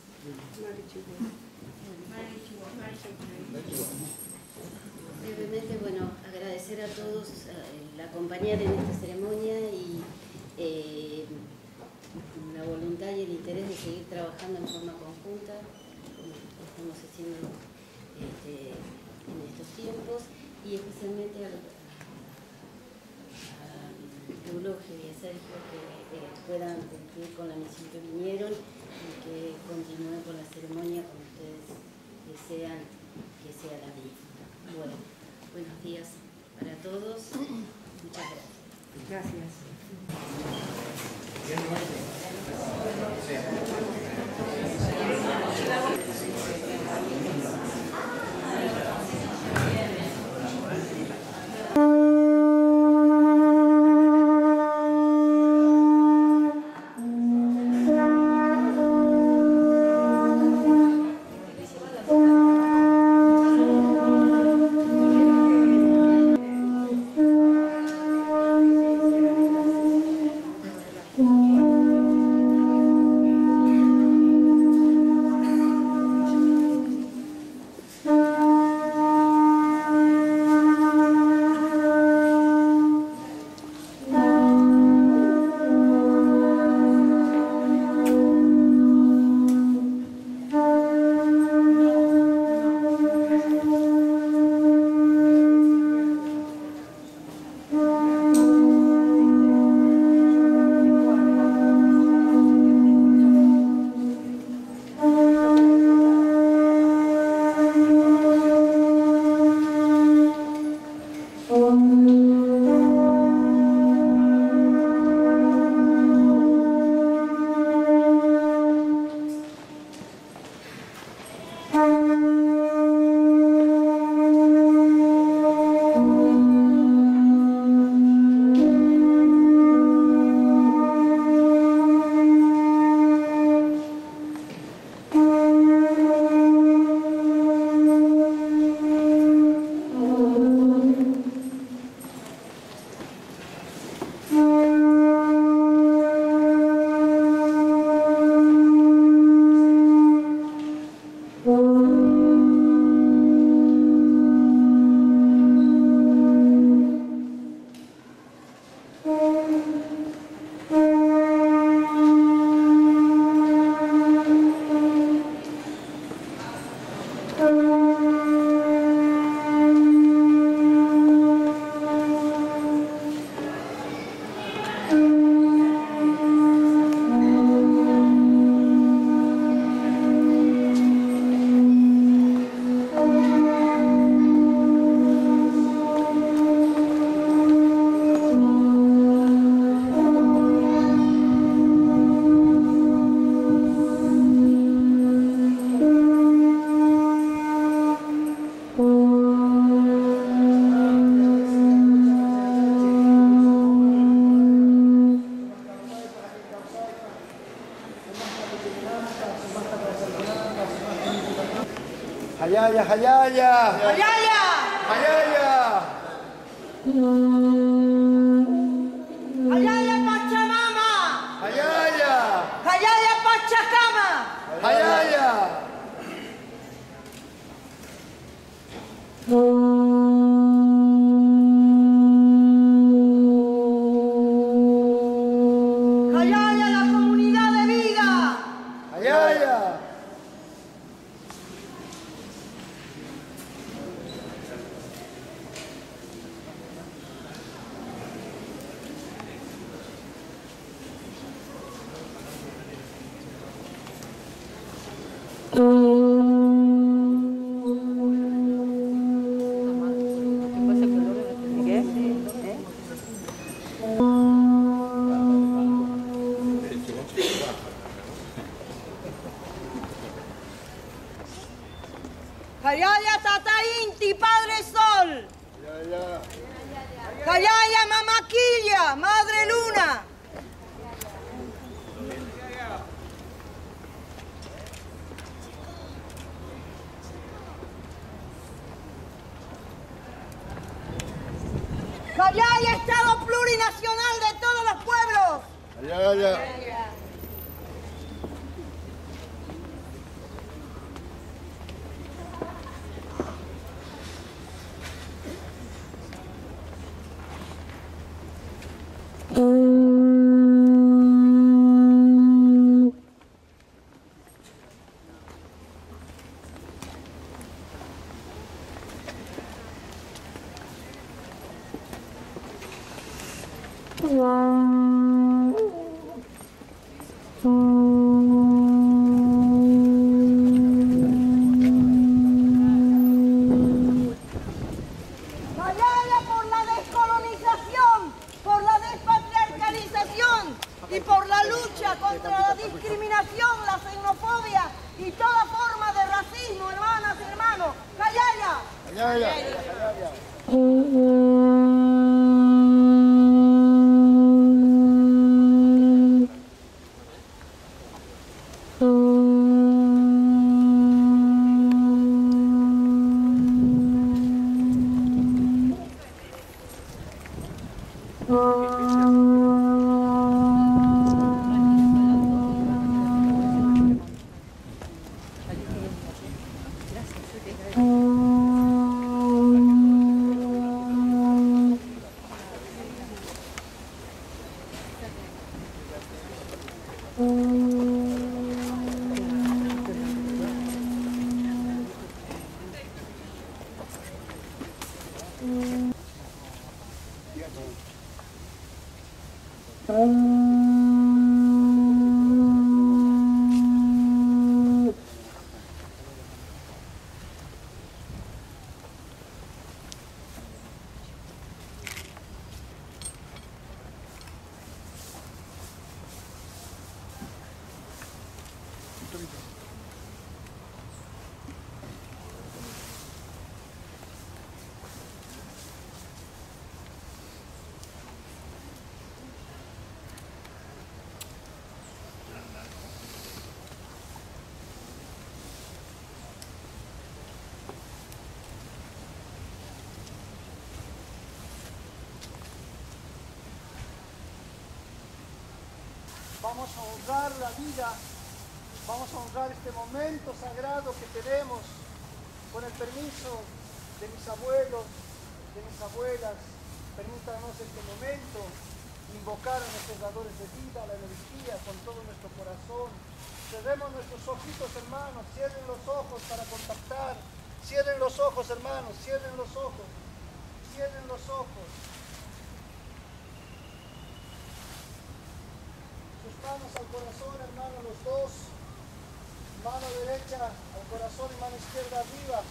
Brevemente, bueno, agradecer a todos el acompañar en esta ceremonia y la voluntad y el interés de seguir trabajando en forma conjunta, como estamos haciendo en estos tiempos, y especialmente a Eulogio y a Sergio, que puedan cumplir con la misión que vinieron y que continúen con la ceremonia como ustedes desean que sea la misma. Bueno, buenos días para todos. Muchas gracias. Gracias. Hayaya, hayaya. Hayaya. Hayaya. Hayaya Pachamama. Hayaya. Hayaya Pachacama. Hayaya. Callaya Tata Inti, Padre Sol. Callaya Mamaquilla, Madre Luna. Callaya, Estado plurinacional de todos los pueblos. Y por la lucha contra la discriminación, la xenofobia y toda forma de racismo, hermanas y hermanos. ¡Callaya! Vamos a honrar la vida, vamos a honrar este momento sagrado que tenemos, con el permiso de mis abuelos, de mis abuelas. Permítanos este momento invocar a nuestros dadores de vida, la energía, con todo nuestro corazón. Cerremos nuestros ojitos, hermanos, cierren los ojos para contactar, cierren los ojos, hermanos, cierren los ojos, cierren los ojos. Manos al corazón, hermano, los dos. Mano derecha al corazón y mano izquierda arriba.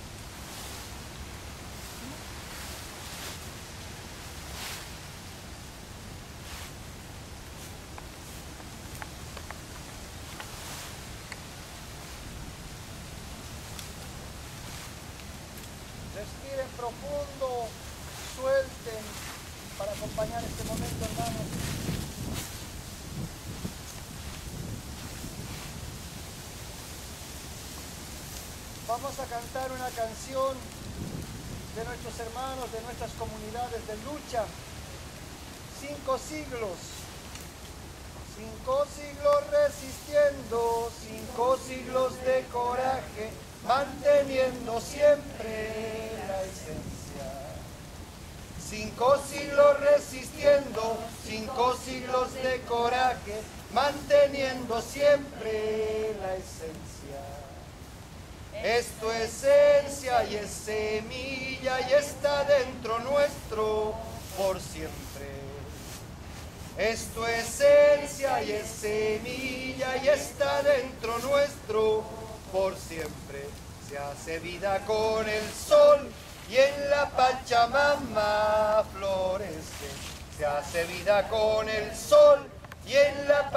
Respiren profundo, suelten para acompañar este momento, hermanos. Vamos a cantar una canción de nuestros hermanos, de nuestras comunidades de lucha. 5 siglos. 5 siglos resistiendo, 5 siglos de coraje, manteniendo siempre la esencia. 5 siglos resistiendo, 5 siglos de coraje, manteniendo siempre la esencia. Es tu esencia y es semilla y está dentro nuestro por siempre. Es tu esencia y es semilla y está dentro nuestro por siempre. Se hace vida con el sol y en la Pachamama florece. Se hace vida con el sol y en la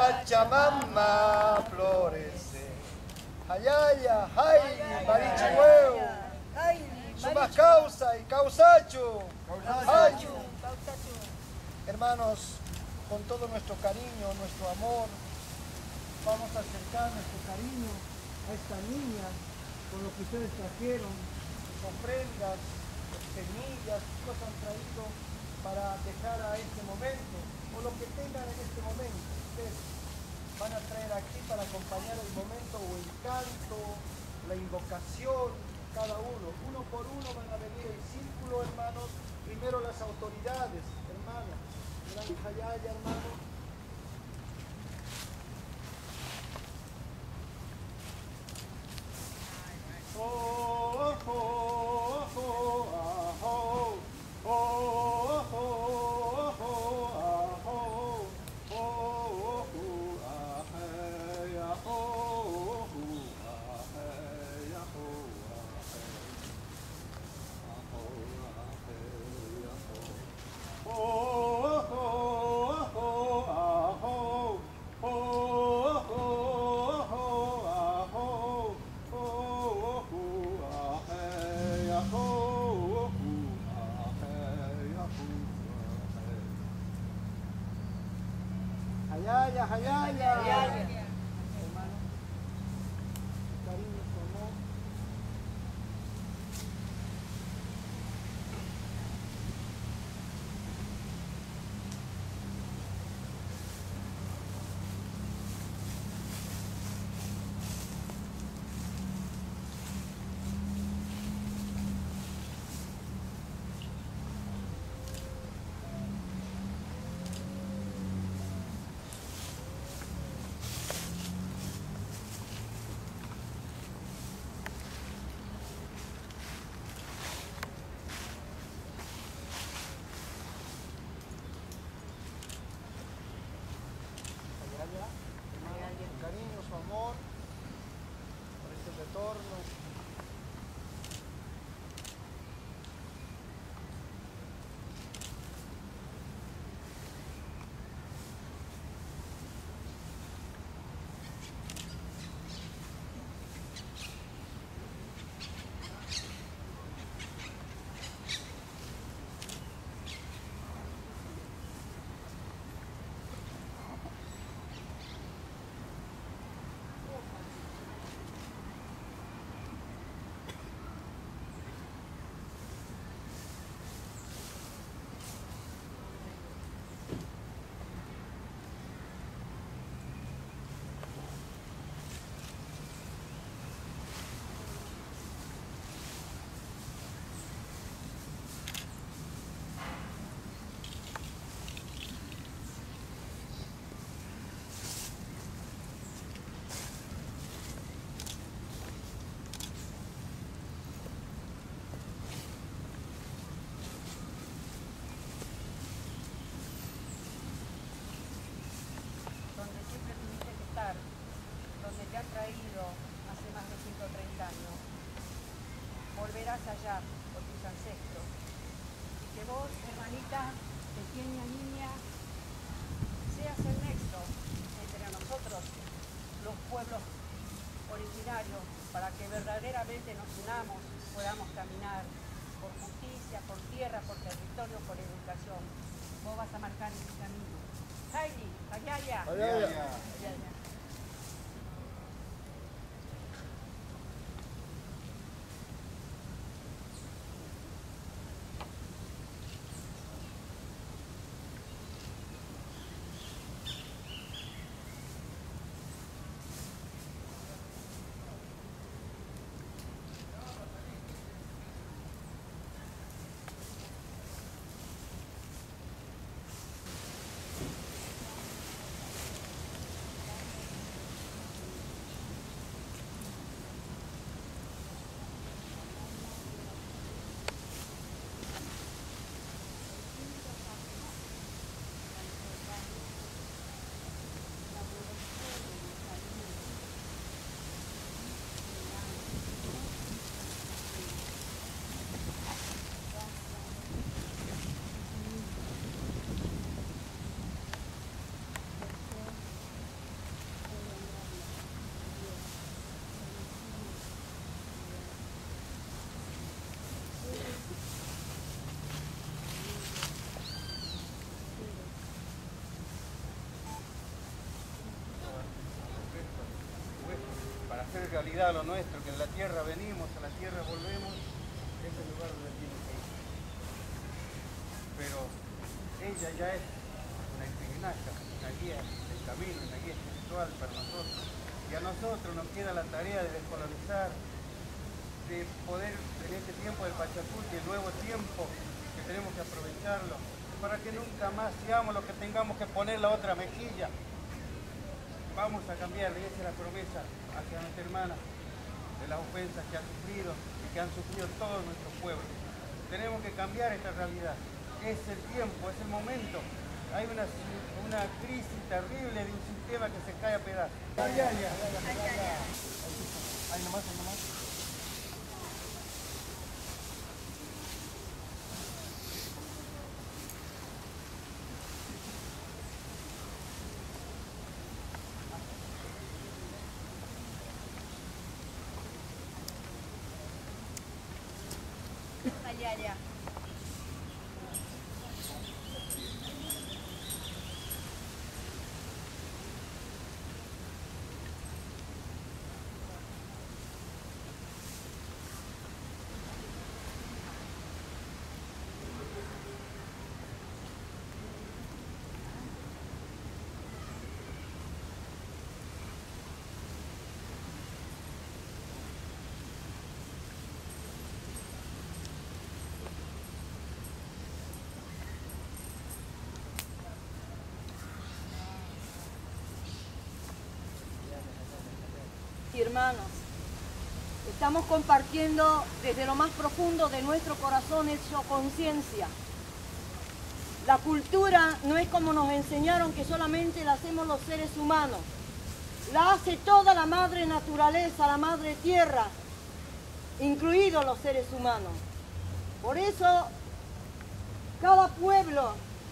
Pachamama florece. Ayaya, ay, marichi huevo. Suma causa y causacho. Hermanos, con todo nuestro cariño, nuestro amor, vamos a acercar nuestro cariño a esta niña con lo que ustedes trajeron, ofrendas, semillas, cosas han traído para dejar a este momento, o lo que tengan en este momento. Ustedes van a traer aquí para acompañar el momento, o el canto, la invocación, cada uno. Uno por uno van a venir el círculo, hermanos. Primero las autoridades, hermanos. Gran Jayaya, hermano. Hayaya. Hermano, cariño, su amor. Cariño, su amor, por este retorno. Donde te han traído hace más de 130 años, volverás allá por tus ancestros. Y que vos, hermanita, pequeña niña, seas el nexo entre nosotros, los pueblos originarios, para que verdaderamente nos unamos, podamos caminar por justicia, por tierra, por territorio, por educación. Vos vas a marcar ese camino. Haili, Hayaya. hacer realidad lo nuestro, que de la tierra venimos, a la tierra volvemos, es el lugar donde tiene que ir. Pero ella ya es una espinaca, una guía del camino, una guía espiritual para nosotros. Y a nosotros nos queda la tarea de descolonizar, de poder en este tiempo del Pachacuti, el nuevo tiempo, que tenemos que aprovecharlo, para que nunca más seamos los que tengamos que poner la otra mejilla. Vamos a cambiar, y esa es la promesa hacia nuestra hermana, de las ofensas que ha sufrido y que han sufrido todos nuestros pueblos. Tenemos que cambiar esta realidad. Es el tiempo, es el momento. Hay una crisis terrible de un sistema que se cae a pedazos. Ahí nomás, ahí nomás. Allá. Hermanos, estamos compartiendo desde lo más profundo de nuestro corazón hecho conciencia. La cultura no es como nos enseñaron que solamente la hacemos los seres humanos. La hace toda la madre naturaleza, la madre tierra, incluidos los seres humanos. Por eso, cada pueblo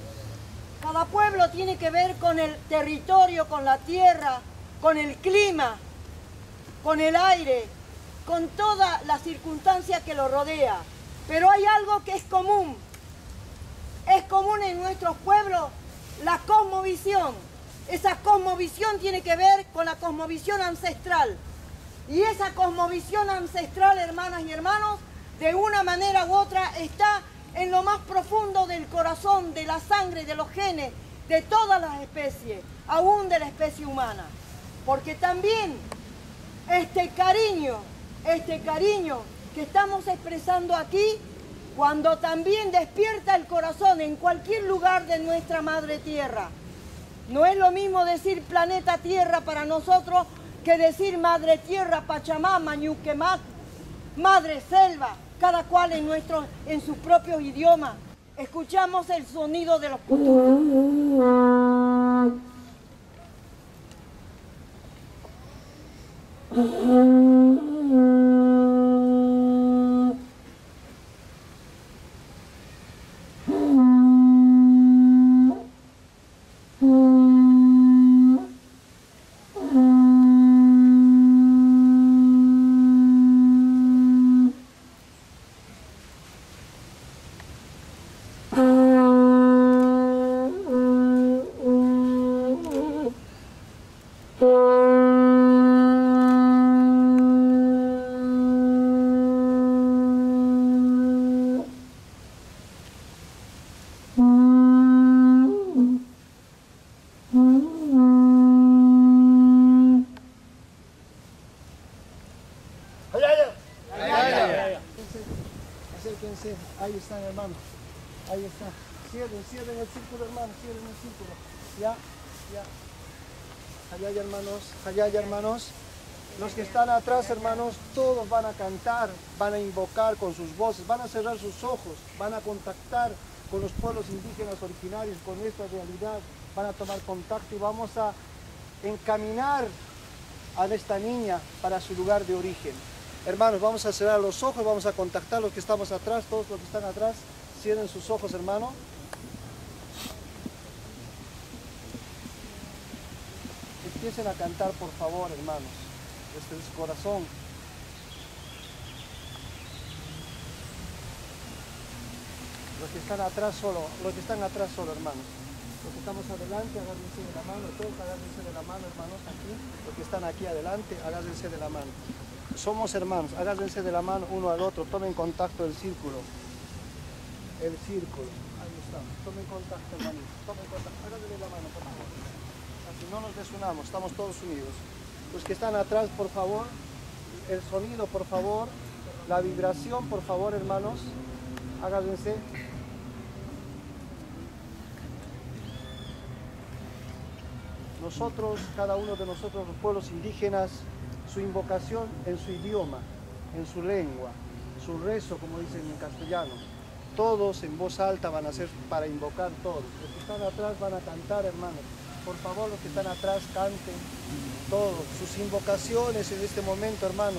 tiene que ver con el territorio, con la tierra, con el clima, con el aire, con toda la circunstancia que lo rodea. Pero hay algo que es común. Es común en nuestros pueblos la cosmovisión. Esa cosmovisión tiene que ver con la cosmovisión ancestral. Y esa cosmovisión ancestral, hermanas y hermanos, de una manera u otra está en lo más profundo del corazón, de la sangre, de los genes, de todas las especies, aún de la especie humana. Porque también este cariño que estamos expresando aquí, cuando también despierta el corazón en cualquier lugar de nuestra madre tierra. No es lo mismo decir planeta Tierra para nosotros que decir madre tierra, Pachamama, Ñuquemac, madre selva, cada cual en sus propios idiomas. Escuchamos el sonido de los Ahí están, hermanos. Ahí está. Cierren el círculo, hermanos. Cierren el círculo. Ya. Allá, hermanos. Los que están atrás, hermanos, todos van a cantar, van a invocar con sus voces, van a cerrar sus ojos, van a contactar con los pueblos indígenas originarios, con nuestra realidad, van a tomar contacto y vamos a encaminar a esta niña para su lugar de origen. Hermanos, vamos a cerrar los ojos, vamos a contactar a los que estamos atrás, todos los que están atrás, cierren sus ojos, hermano. Empiecen a cantar, por favor, hermanos, desde su corazón. Los que están atrás solo, hermanos. Los que estamos adelante, agárrense de la mano, todos agárrense de la mano, hermanos, aquí. Los que están aquí adelante, agárrense de la mano. Somos hermanos, agárrense de la mano uno al otro, tomen contacto del círculo. El círculo, ahí estamos, tomen contacto, hermanito, tomen contacto, agárrense la mano, por favor. Así no nos desunamos, estamos todos unidos. Los que están atrás, por favor, el sonido, por favor, la vibración, por favor, hermanos, agárrense. Nosotros, cada uno de nosotros, los pueblos indígenas, su invocación en su idioma, en su lengua, su rezo, como dicen en castellano. Todos en voz alta van a hacer para invocar todos. Los que están atrás van a cantar, hermanos. Por favor, los que están atrás canten todos sus invocaciones en este momento, hermano.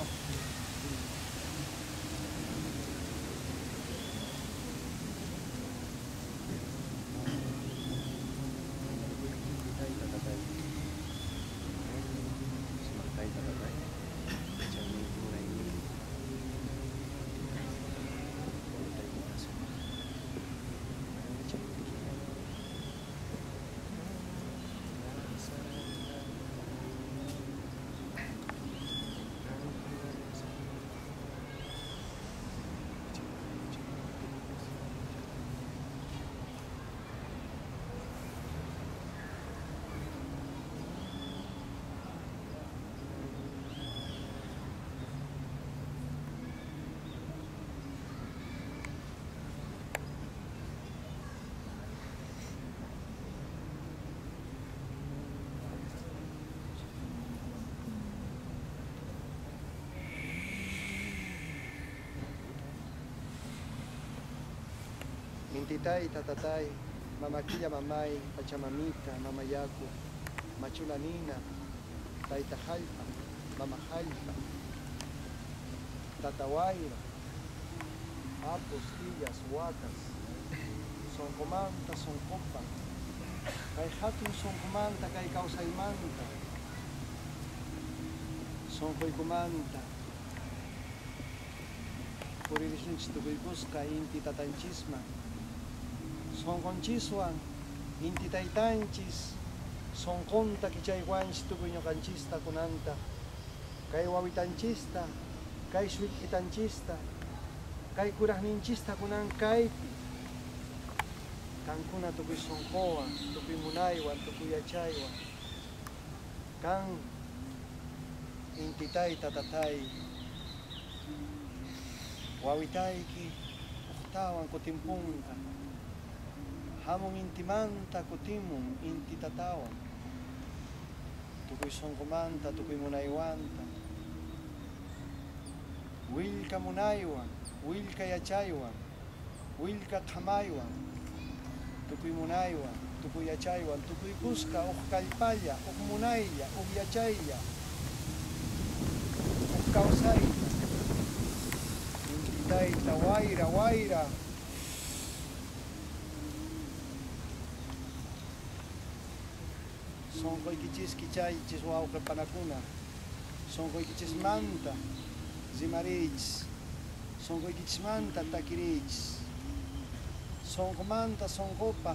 Intitai, tatatai, mamaquilla mamay, pachamamita, mamayaku, machulanina, taitajalpa, mamajalpa, tatahuayra, apos, quillas, huacas, son comanta, son copa, kai hatun son comanta, kai causaimanta, son coicumanta, por irisnich tucuicusca, inti tatanchisma, son conchiswan, inti taitanchis, son conta kichaywanch tucuño canchista kunanta, kay wawitanchista, kay suikitanchista, kay kurajninchista kunan kaypi, kankuna tukuy sonkowan, tukuy munaywan, tukuy yachaywan, kan intitay tatatay, wawitayki, uktawan kutimpunka, hamon intimanta kutimum inti tatawan, tukuy sonkomanta, tukuy munaywanta, wilka munaywan, wilka yachaywan, wilka kamaywan, tukuy munaywan, tukuy yachaywan, tukuy kuska, kallpalla, munaylla, yachaylla, kausaylla, intitayta, wayra, wayra, son koikichis kichaychis wawqa panakuna, son koikichis manta, zimarich, son koikichis manta takirich, son manta, son copa.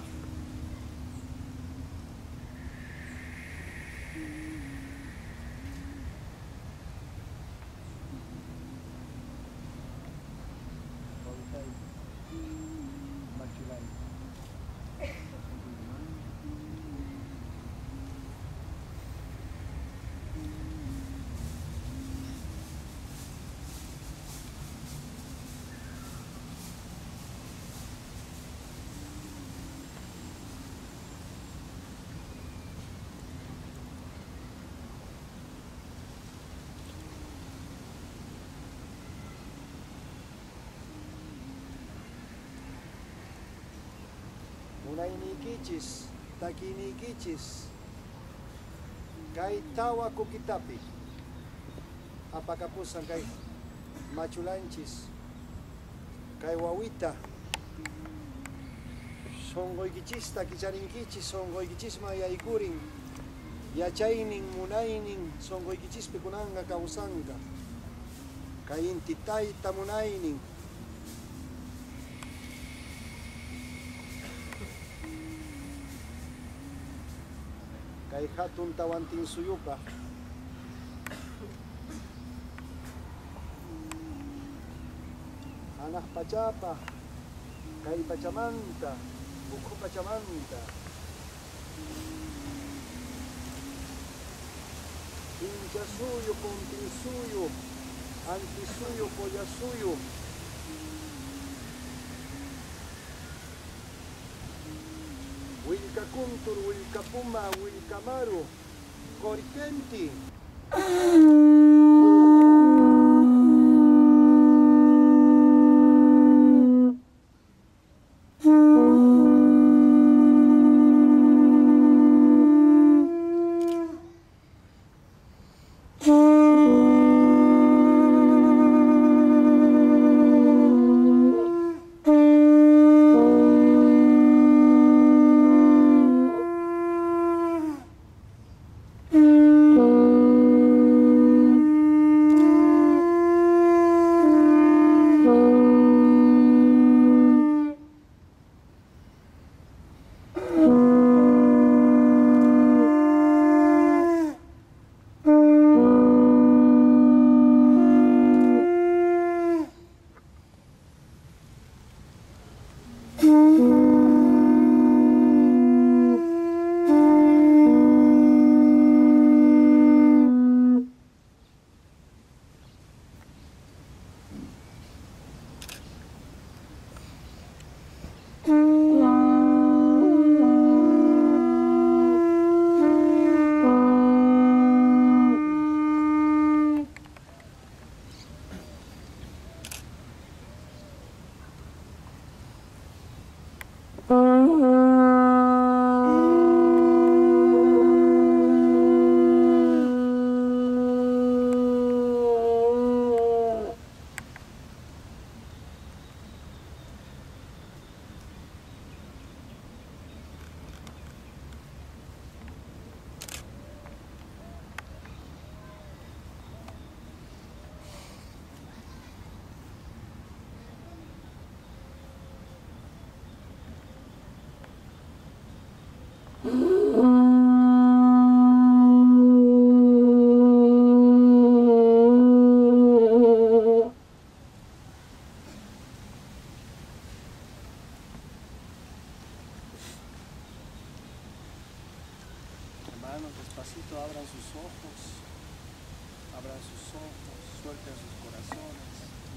Unaynikichis, takinikichis, kay tawa kukitapi, apakapusan kay machulanchis, kay wawita, songoykichista kicharinkichis, songoykichisma yaykurin, yachaynin, munaynin, songoykichispi kunanga kawsanka, kay intitayta munaynin, kay hatun tawantin suyupa. Anak pachapa, kay pachamanta, buko pachamanta. Pincha suyo, puntin suyo, anti suyo, polla suyo. Wilka kuntur, wilka puma, wilka maru, korikenti. Hermanos, despacito abran sus ojos, suelten sus corazones.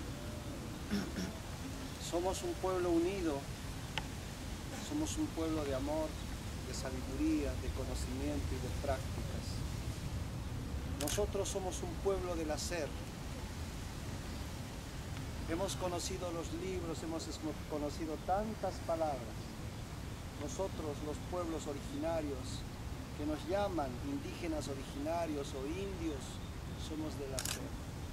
Somos un pueblo unido, somos un pueblo de amor, de sabiduría, de conocimiento y de prácticas. Nosotros somos un pueblo del hacer. Hemos conocido los libros, hemos conocido tantas palabras. Nosotros, los pueblos originarios, que nos llaman indígenas originarios o indios, somos del hacer.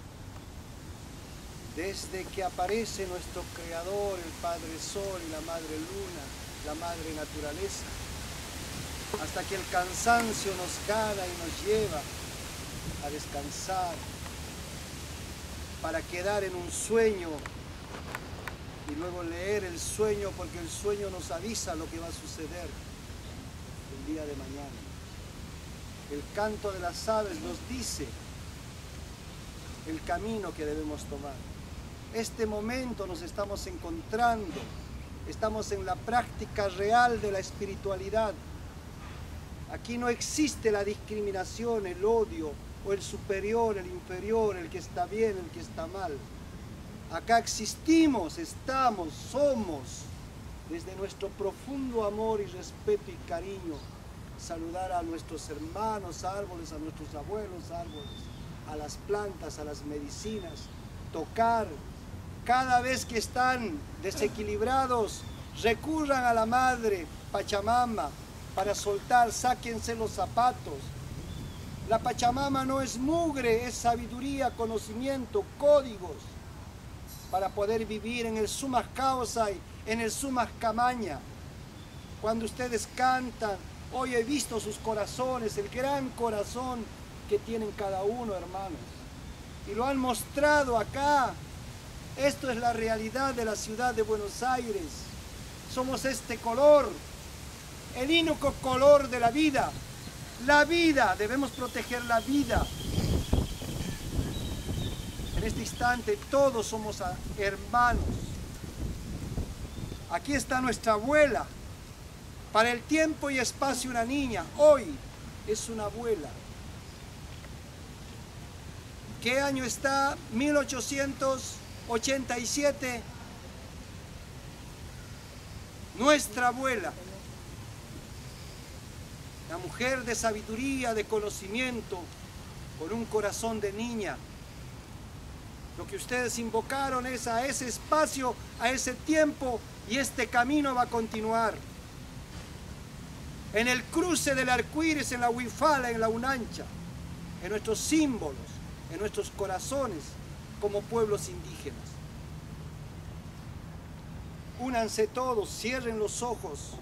Desde que aparece nuestro Creador, el Padre Sol y la Madre Luna, la Madre Naturaleza, hasta que el cansancio nos gana y nos lleva a descansar, para quedar en un sueño y luego leer el sueño, porque el sueño nos avisa lo que va a suceder el día de mañana. El canto de las aves nos dice el camino que debemos tomar. Este momento nos estamos encontrando, estamos en la práctica real de la espiritualidad. Aquí no existe la discriminación, el odio, o el superior, el inferior, el que está bien, el que está mal. Acá existimos, estamos, somos, desde nuestro profundo amor y respeto y cariño, saludar a nuestros hermanos árboles, a nuestros abuelos árboles, a las plantas, a las medicinas, tocar. Cada vez que están desequilibrados, recurran a la Madre Pachamama para soltar, sáquense los zapatos. La Pachamama no es mugre, es sabiduría, conocimiento, códigos, para poder vivir en el Sumas Kaosai, en el Sumas Camaña. Cuando ustedes cantan, hoy he visto sus corazones, el gran corazón que tienen cada uno, hermanos. Y lo han mostrado acá. Esto es la realidad de la ciudad de Buenos Aires. Somos este color, el único color de la vida. La vida, debemos proteger la vida. En este instante todos somos hermanos. Aquí está nuestra abuela. Para el tiempo y espacio una niña, hoy es una abuela. ¿Qué año está? 1887. Nuestra abuela. La mujer de sabiduría, de conocimiento, con un corazón de niña. Lo que ustedes invocaron es a ese espacio, a ese tiempo, y este camino va a continuar. En el cruce del arco iris, en la Huifala, en la Unancha, en nuestros símbolos, en nuestros corazones como pueblos indígenas. Únanse todos, cierren los ojos,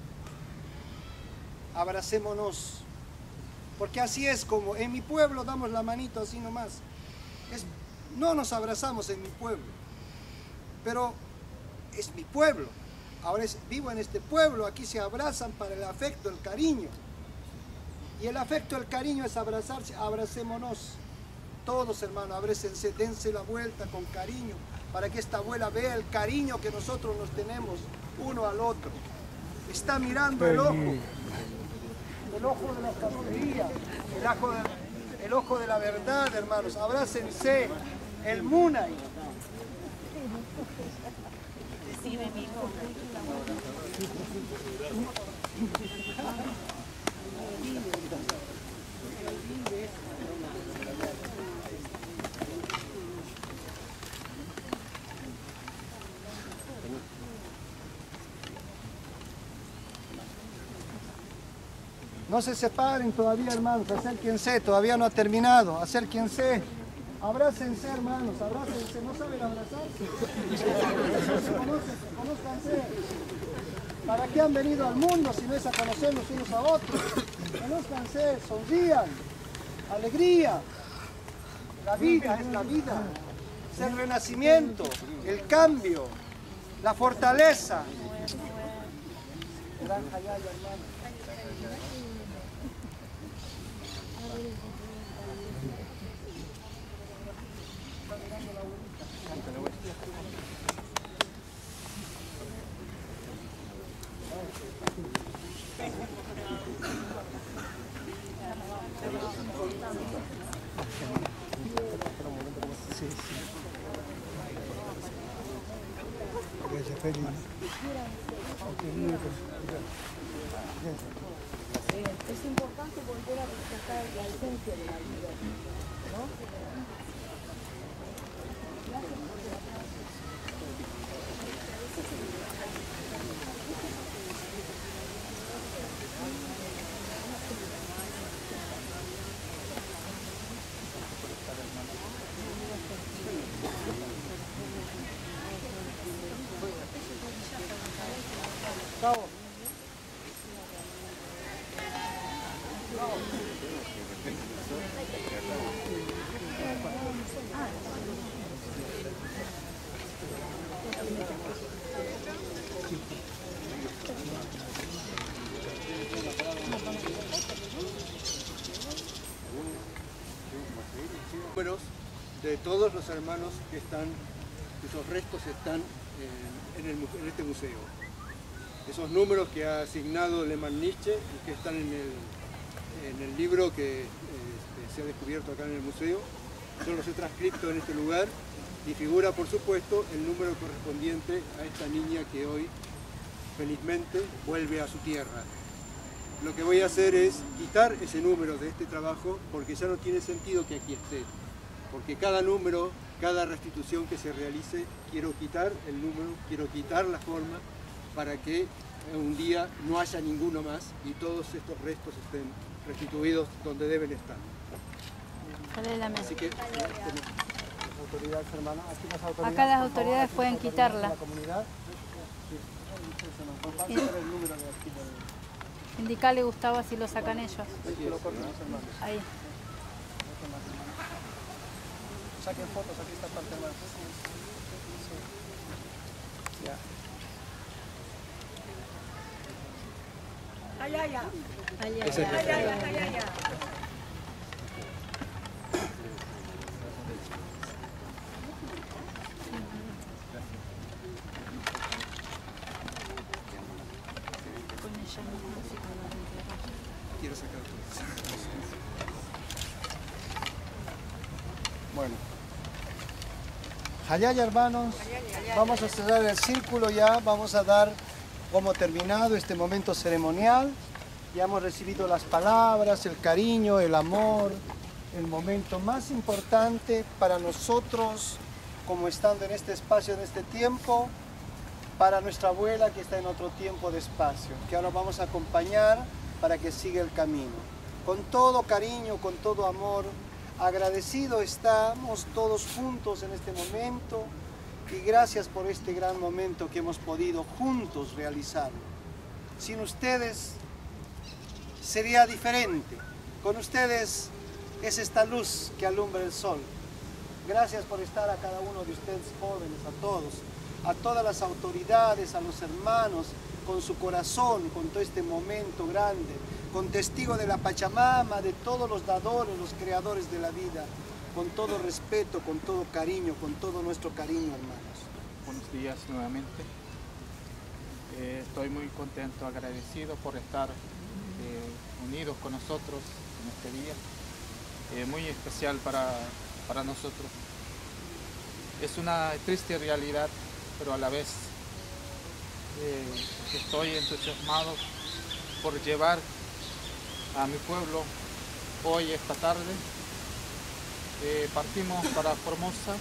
abracémonos, porque así es como en mi pueblo damos la manito así nomás. No nos abrazamos en mi pueblo, pero es mi pueblo. Ahora vivo en este pueblo, aquí se abrazan para el afecto, el cariño. Y el afecto, el cariño es abrazarse, abracémonos. Todos, hermanos, abrécense, dense la vuelta con cariño, para que esta abuela vea el cariño que nosotros nos tenemos uno al otro. Está mirando el ojo de la sabiduría, el ojo de la verdad, hermanos. Abrácense, el Munay. No se separen todavía, hermanos, acérquense, todavía no ha terminado, acérquense, abrácense, hermanos, abrácense, ¿no saben abrazarse? Conózcanse. ¿Para qué han venido al mundo si no es a conocernos unos a otros? Conózcanse, sonrían, alegría, la vida es la vida, es el renacimiento, el cambio, la fortaleza. Es importante volver a rescatar la esencia de la vida, ¿no? Bravo. Números de todos los hermanos que están, esos restos están en este museo. Esos números que ha asignado Lehmann Nietzsche y que están en el libro que se ha descubierto acá en el museo, yo los he transcrito en este lugar y figura, por supuesto, el número correspondiente a esta niña que hoy, felizmente, vuelve a su tierra. Lo que voy a hacer es quitar ese número de este trabajo porque ya no tiene sentido que aquí esté. Porque cada número, cada restitución que se realice, quiero quitar el número, quiero quitar la forma para que un día no haya ninguno más y todos estos restos estén restituidos donde deben estar. Así que las autoridades, hermanas, aquí las autoridades, acá las autoridades pueden quitarla. La comunidad. Sí. Indicale, Gustavo, si lo sacan ellos. Ahí. Saquen fotos, aquí está parte más. Ya. Ayaya. Quiero sacar todo. Bueno. Hayaya, hermanos, vamos a cerrar el círculo ya, vamos a dar como terminado este momento ceremonial. Ya hemos recibido las palabras, el cariño, el amor, el momento más importante para nosotros, como estando en este espacio, en este tiempo, para nuestra abuela que está en otro tiempo de espacio, que ahora vamos a acompañar para que siga el camino. Con todo cariño, con todo amor, agradecido estamos todos juntos en este momento y gracias por este gran momento que hemos podido juntos realizar. Sin ustedes sería diferente. Con ustedes es esta luz que alumbra el sol. Gracias por estar a cada uno de ustedes jóvenes, a todos, a todas las autoridades, a los hermanos, con su corazón, con todo este momento grande, con testigo de la Pachamama, de todos los dadores, los creadores de la vida, con todo respeto, con todo cariño, con todo nuestro cariño, hermanos. Buenos días nuevamente. Estoy muy contento, agradecido por estar unidos con nosotros en este día, muy especial para nosotros. Es una triste realidad, pero a la vez estoy entusiasmado por llevar a mi pueblo hoy, esta tarde. Partimos para Formosa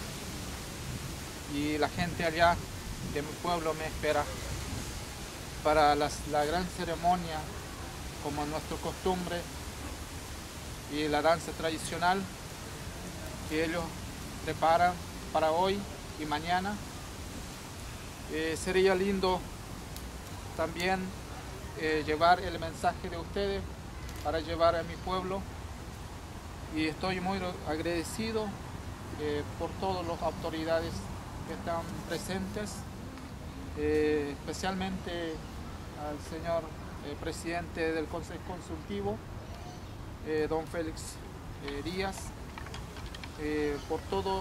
y la gente allá de mi pueblo me espera para la gran ceremonia, como nuestra costumbre, y la danza tradicional que ellos preparan para hoy y mañana. Sería lindo también llevar el mensaje de ustedes para llevar a mi pueblo, y estoy muy agradecido por todas las autoridades que están presentes, especialmente al señor presidente del Consejo Consultivo, don Félix Díaz, por todo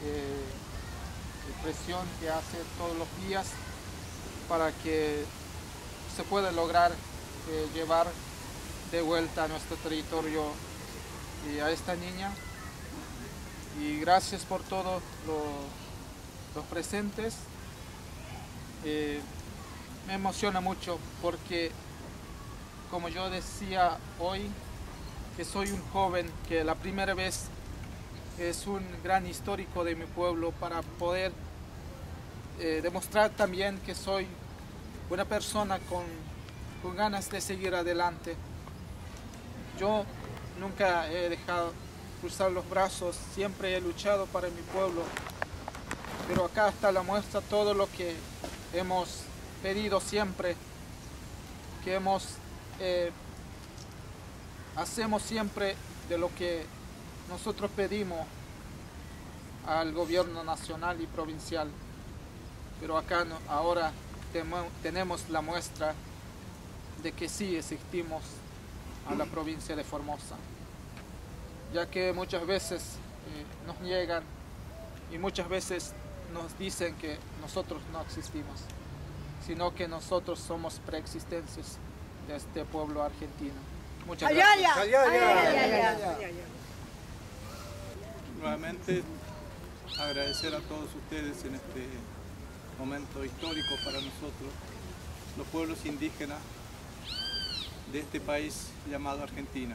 la presión que hace todos los días para que se pueda lograr llevar de vuelta a nuestro territorio y a esta niña. Y gracias por todos los presentes. Me emociona mucho porque, como yo decía hoy, que soy un joven que la primera vez es un gran histórico de mi pueblo, para poder demostrar también que soy una persona con ganas de seguir adelante. Yo nunca he dejado cruzar los brazos, siempre he luchado para mi pueblo, pero acá está la muestra, todo lo que hemos pedido siempre, que hacemos siempre de lo que nosotros pedimos al gobierno nacional y provincial, pero acá ahora tenemos la muestra de que sí existimos a la provincia de Formosa, ya que muchas veces nos niegan y muchas veces nos dicen que nosotros no existimos, sino que nosotros somos preexistencias de este pueblo argentino. Muchas gracias. Nuevamente agradecer a todos ustedes en este momento histórico para nosotros, los pueblos indígenas de este país llamado Argentina.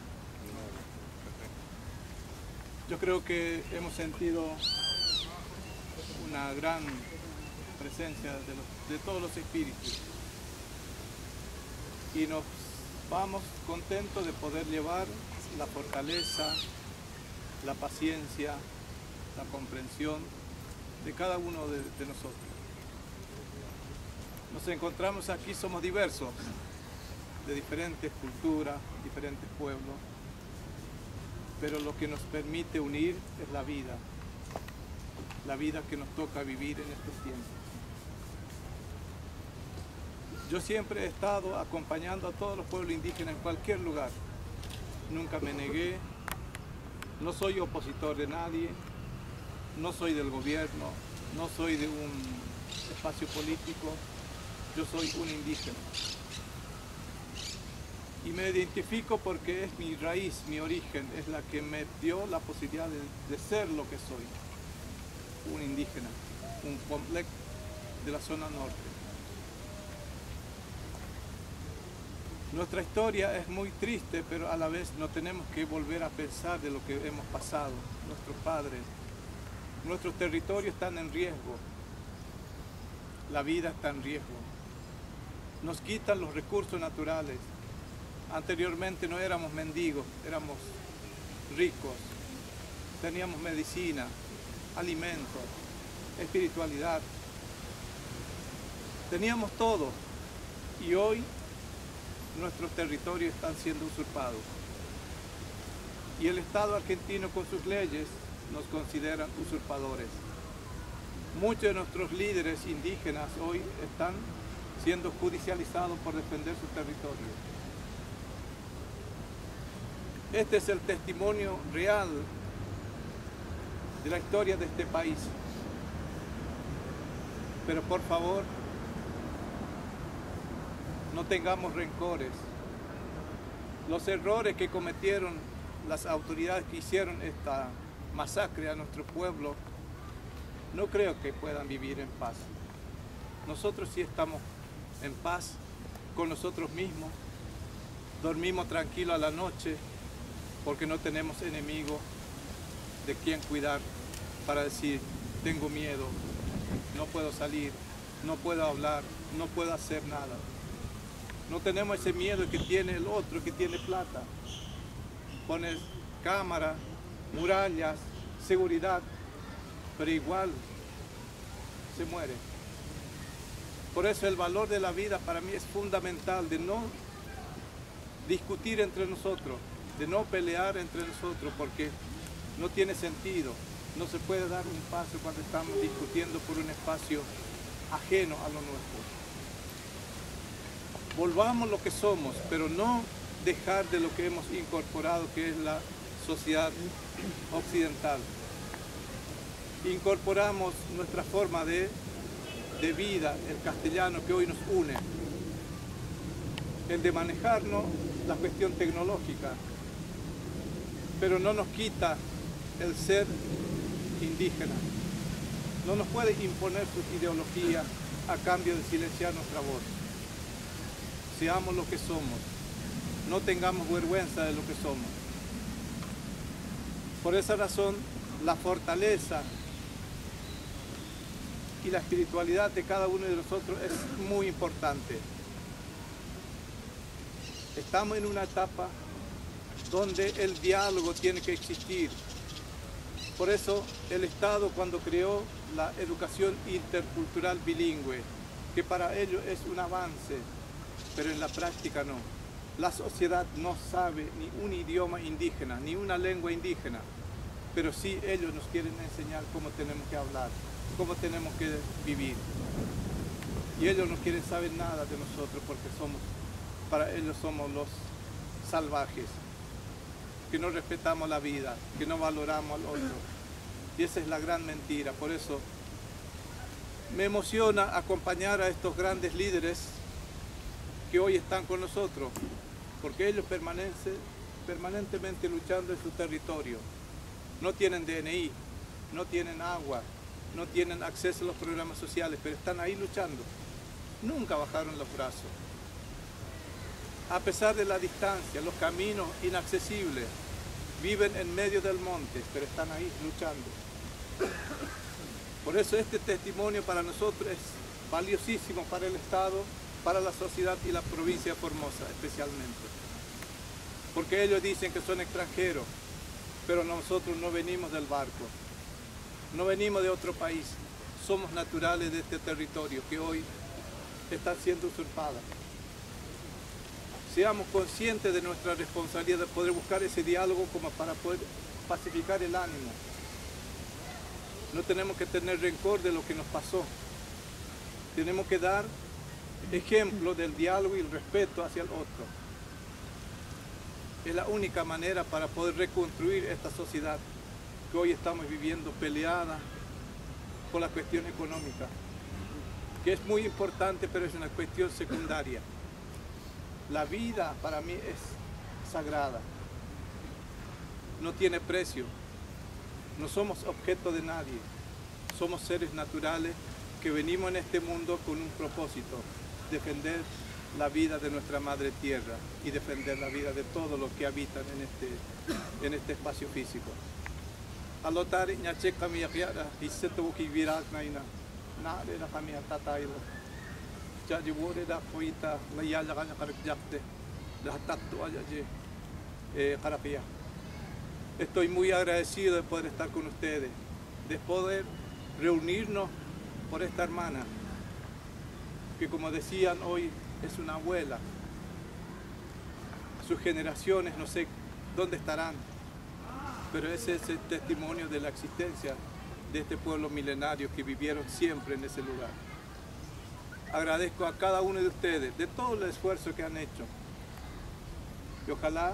Yo creo que hemos sentido una gran presencia de todos los espíritus y nos vamos contentos de poder llevar la fortaleza, la paciencia, la comprensión de cada uno de nosotros. Nos encontramos aquí, somos diversos, de diferentes culturas, diferentes pueblos, pero lo que nos permite unir es la vida que nos toca vivir en estos tiempos. Yo siempre he estado acompañando a todos los pueblos indígenas en cualquier lugar. Nunca me negué, no soy opositor de nadie, no soy del gobierno, no soy de un espacio político, yo soy un indígena. Y me identifico porque es mi raíz, mi origen, es la que me dio la posibilidad de ser lo que soy, un indígena, un Pomplec de la zona norte. Nuestra historia es muy triste, pero a la vez no tenemos que volver a pensar de lo que hemos pasado. Nuestros padres, nuestros territorios están en riesgo, la vida está en riesgo. Nos quitan los recursos naturales. Anteriormente no éramos mendigos, éramos ricos, teníamos medicina, alimentos, espiritualidad, teníamos todo y hoy nuestros territorios están siendo usurpados. Y el Estado argentino con sus leyes nos considera usurpadores. Muchos de nuestros líderes indígenas hoy están siendo judicializados por defender su territorio. Este es el testimonio real de la historia de este país. Pero por favor, no tengamos rencores. Los errores que cometieron las autoridades que hicieron esta masacre a nuestro pueblo, no creo que puedan vivir en paz. Nosotros sí estamos en paz con nosotros mismos, dormimos tranquilos a la noche porque no tenemos enemigo de quien cuidar para decir, tengo miedo, no puedo salir, no puedo hablar, no puedo hacer nada. No tenemos ese miedo que tiene el otro, que tiene plata. Pones cámara, murallas, seguridad, pero igual se muere. Por eso el valor de la vida para mí es fundamental, de no discutir entre nosotros, de no pelear entre nosotros, porque no tiene sentido. No se puede dar un paso cuando estamos discutiendo por un espacio ajeno a lo nuestro. Volvamos lo que somos, pero no dejar de lo que hemos incorporado, que es la sociedad occidental. Incorporamos nuestra forma de vida, el castellano que hoy nos une, el de manejarnos la cuestión tecnológica, pero no nos quita el ser indígena. No nos puede imponer su ideología a cambio de silenciar nuestra voz. Seamos lo que somos, no tengamos vergüenza de lo que somos. Por esa razón, la fortaleza y la espiritualidad de cada uno de nosotros es muy importante. Estamos en una etapa donde el diálogo tiene que existir. Por eso el Estado, cuando creó la educación intercultural bilingüe, que para ellos es un avance, pero en la práctica no. La sociedad no sabe ni un idioma indígena, ni una lengua indígena, pero sí ellos nos quieren enseñar cómo tenemos que hablar, cómo tenemos que vivir. Y ellos no quieren saber nada de nosotros porque para ellos somos los salvajes, que no respetamos la vida, que no valoramos al otro. Y esa es la gran mentira. Por eso me emociona acompañar a estos grandes líderes que hoy están con nosotros, porque ellos permanentemente luchando en su territorio. No tienen DNI, no tienen agua, no tienen acceso a los programas sociales, pero están ahí luchando. Nunca bajaron los brazos. A pesar de la distancia, los caminos inaccesibles, viven en medio del monte, pero están ahí luchando. Por eso este testimonio para nosotros es valiosísimo para el Estado, para la sociedad y la provincia de Formosa especialmente. Porque ellos dicen que son extranjeros, pero nosotros no venimos del barco, no venimos de otro país, somos naturales de este territorio que hoy está siendo usurpada. Seamos conscientes de nuestra responsabilidad de poder buscar ese diálogo como para poder pacificar el ánimo. No tenemos que tener rencor de lo que nos pasó. Tenemos que dar ejemplo del diálogo y el respeto hacia el otro. Es la única manera para poder reconstruir esta sociedad que hoy estamos viviendo peleada por la cuestión económica, que es muy importante, pero es una cuestión secundaria. La vida para mí es sagrada, no tiene precio, no somos objeto de nadie, somos seres naturales que venimos en este mundo con un propósito: defender la vida de nuestra madre tierra y defender la vida de todos los que habitan en este espacio físico. Alotari ñache kami yakyara hisetu ki virak naina na de la kami atatailo ya jibore da koita la yala kana karakjakte la tatto ayaje karapia. Estoy muy agradecido de poder estar con ustedes, de poder reunirnos por esta hermana que, como decían hoy, es una abuela. Sus generaciones no sé dónde estarán, pero ese es el testimonio de la existencia de este pueblo milenario que vivieron siempre en ese lugar. Agradezco a cada uno de ustedes de todo el esfuerzo que han hecho y ojalá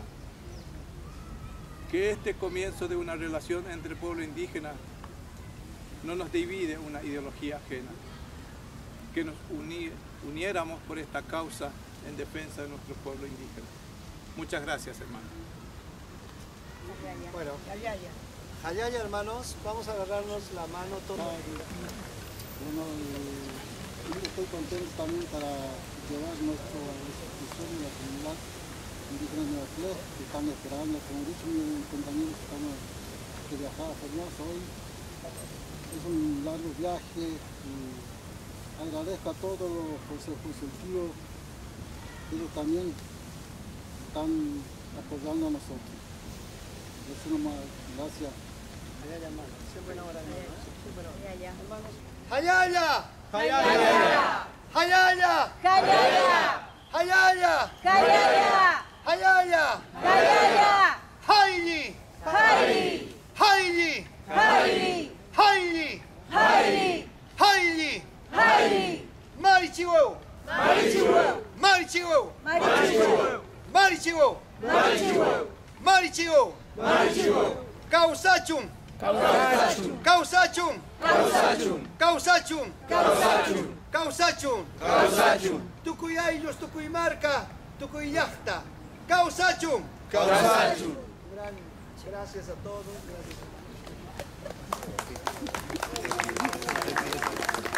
que este comienzo de una relación entre el pueblo indígena no nos divide una ideología ajena, que nos uniéramos por esta causa en defensa de nuestro pueblo indígena. Muchas gracias, hermanos. Bueno, Hayaya, hermanos, vamos a agarrarnos la mano todos. Bueno, yo estoy contento también para llevar nuestra institución y la comunidad indígena de Nueva Cle, que están esperando, como he dicho mis compañeros, estamos que viajar a Formosa hoy. Es un largo viaje y agradezco a todos los consejos consultivos, ellos también están apoyando a nosotros. Eso nomás, gracias. Hayaya, hermano, siempre una hora, siempre una hora. Hermanos. Hayaya. Hayaya. Hayaya. Hayaya. Hayaya. Hayaya. Hayaya. Hayaya. Haili. Haili. Haili. Haili. Haili. Haili. Haili. Haili. Marichihueu. Marichihueu. Marichihueu. Marichihueu. Marichihueu. Marichihueu. Marichihueu. Marichihueu. Causachum. Causachum. Causachum. Causachum. Causachum. Causachum. Causachum. Causachum. Tucuyaylos, Tucuymarca, Tucuyllacta. Causachum. Causachum. Gracias a todos. Gracias.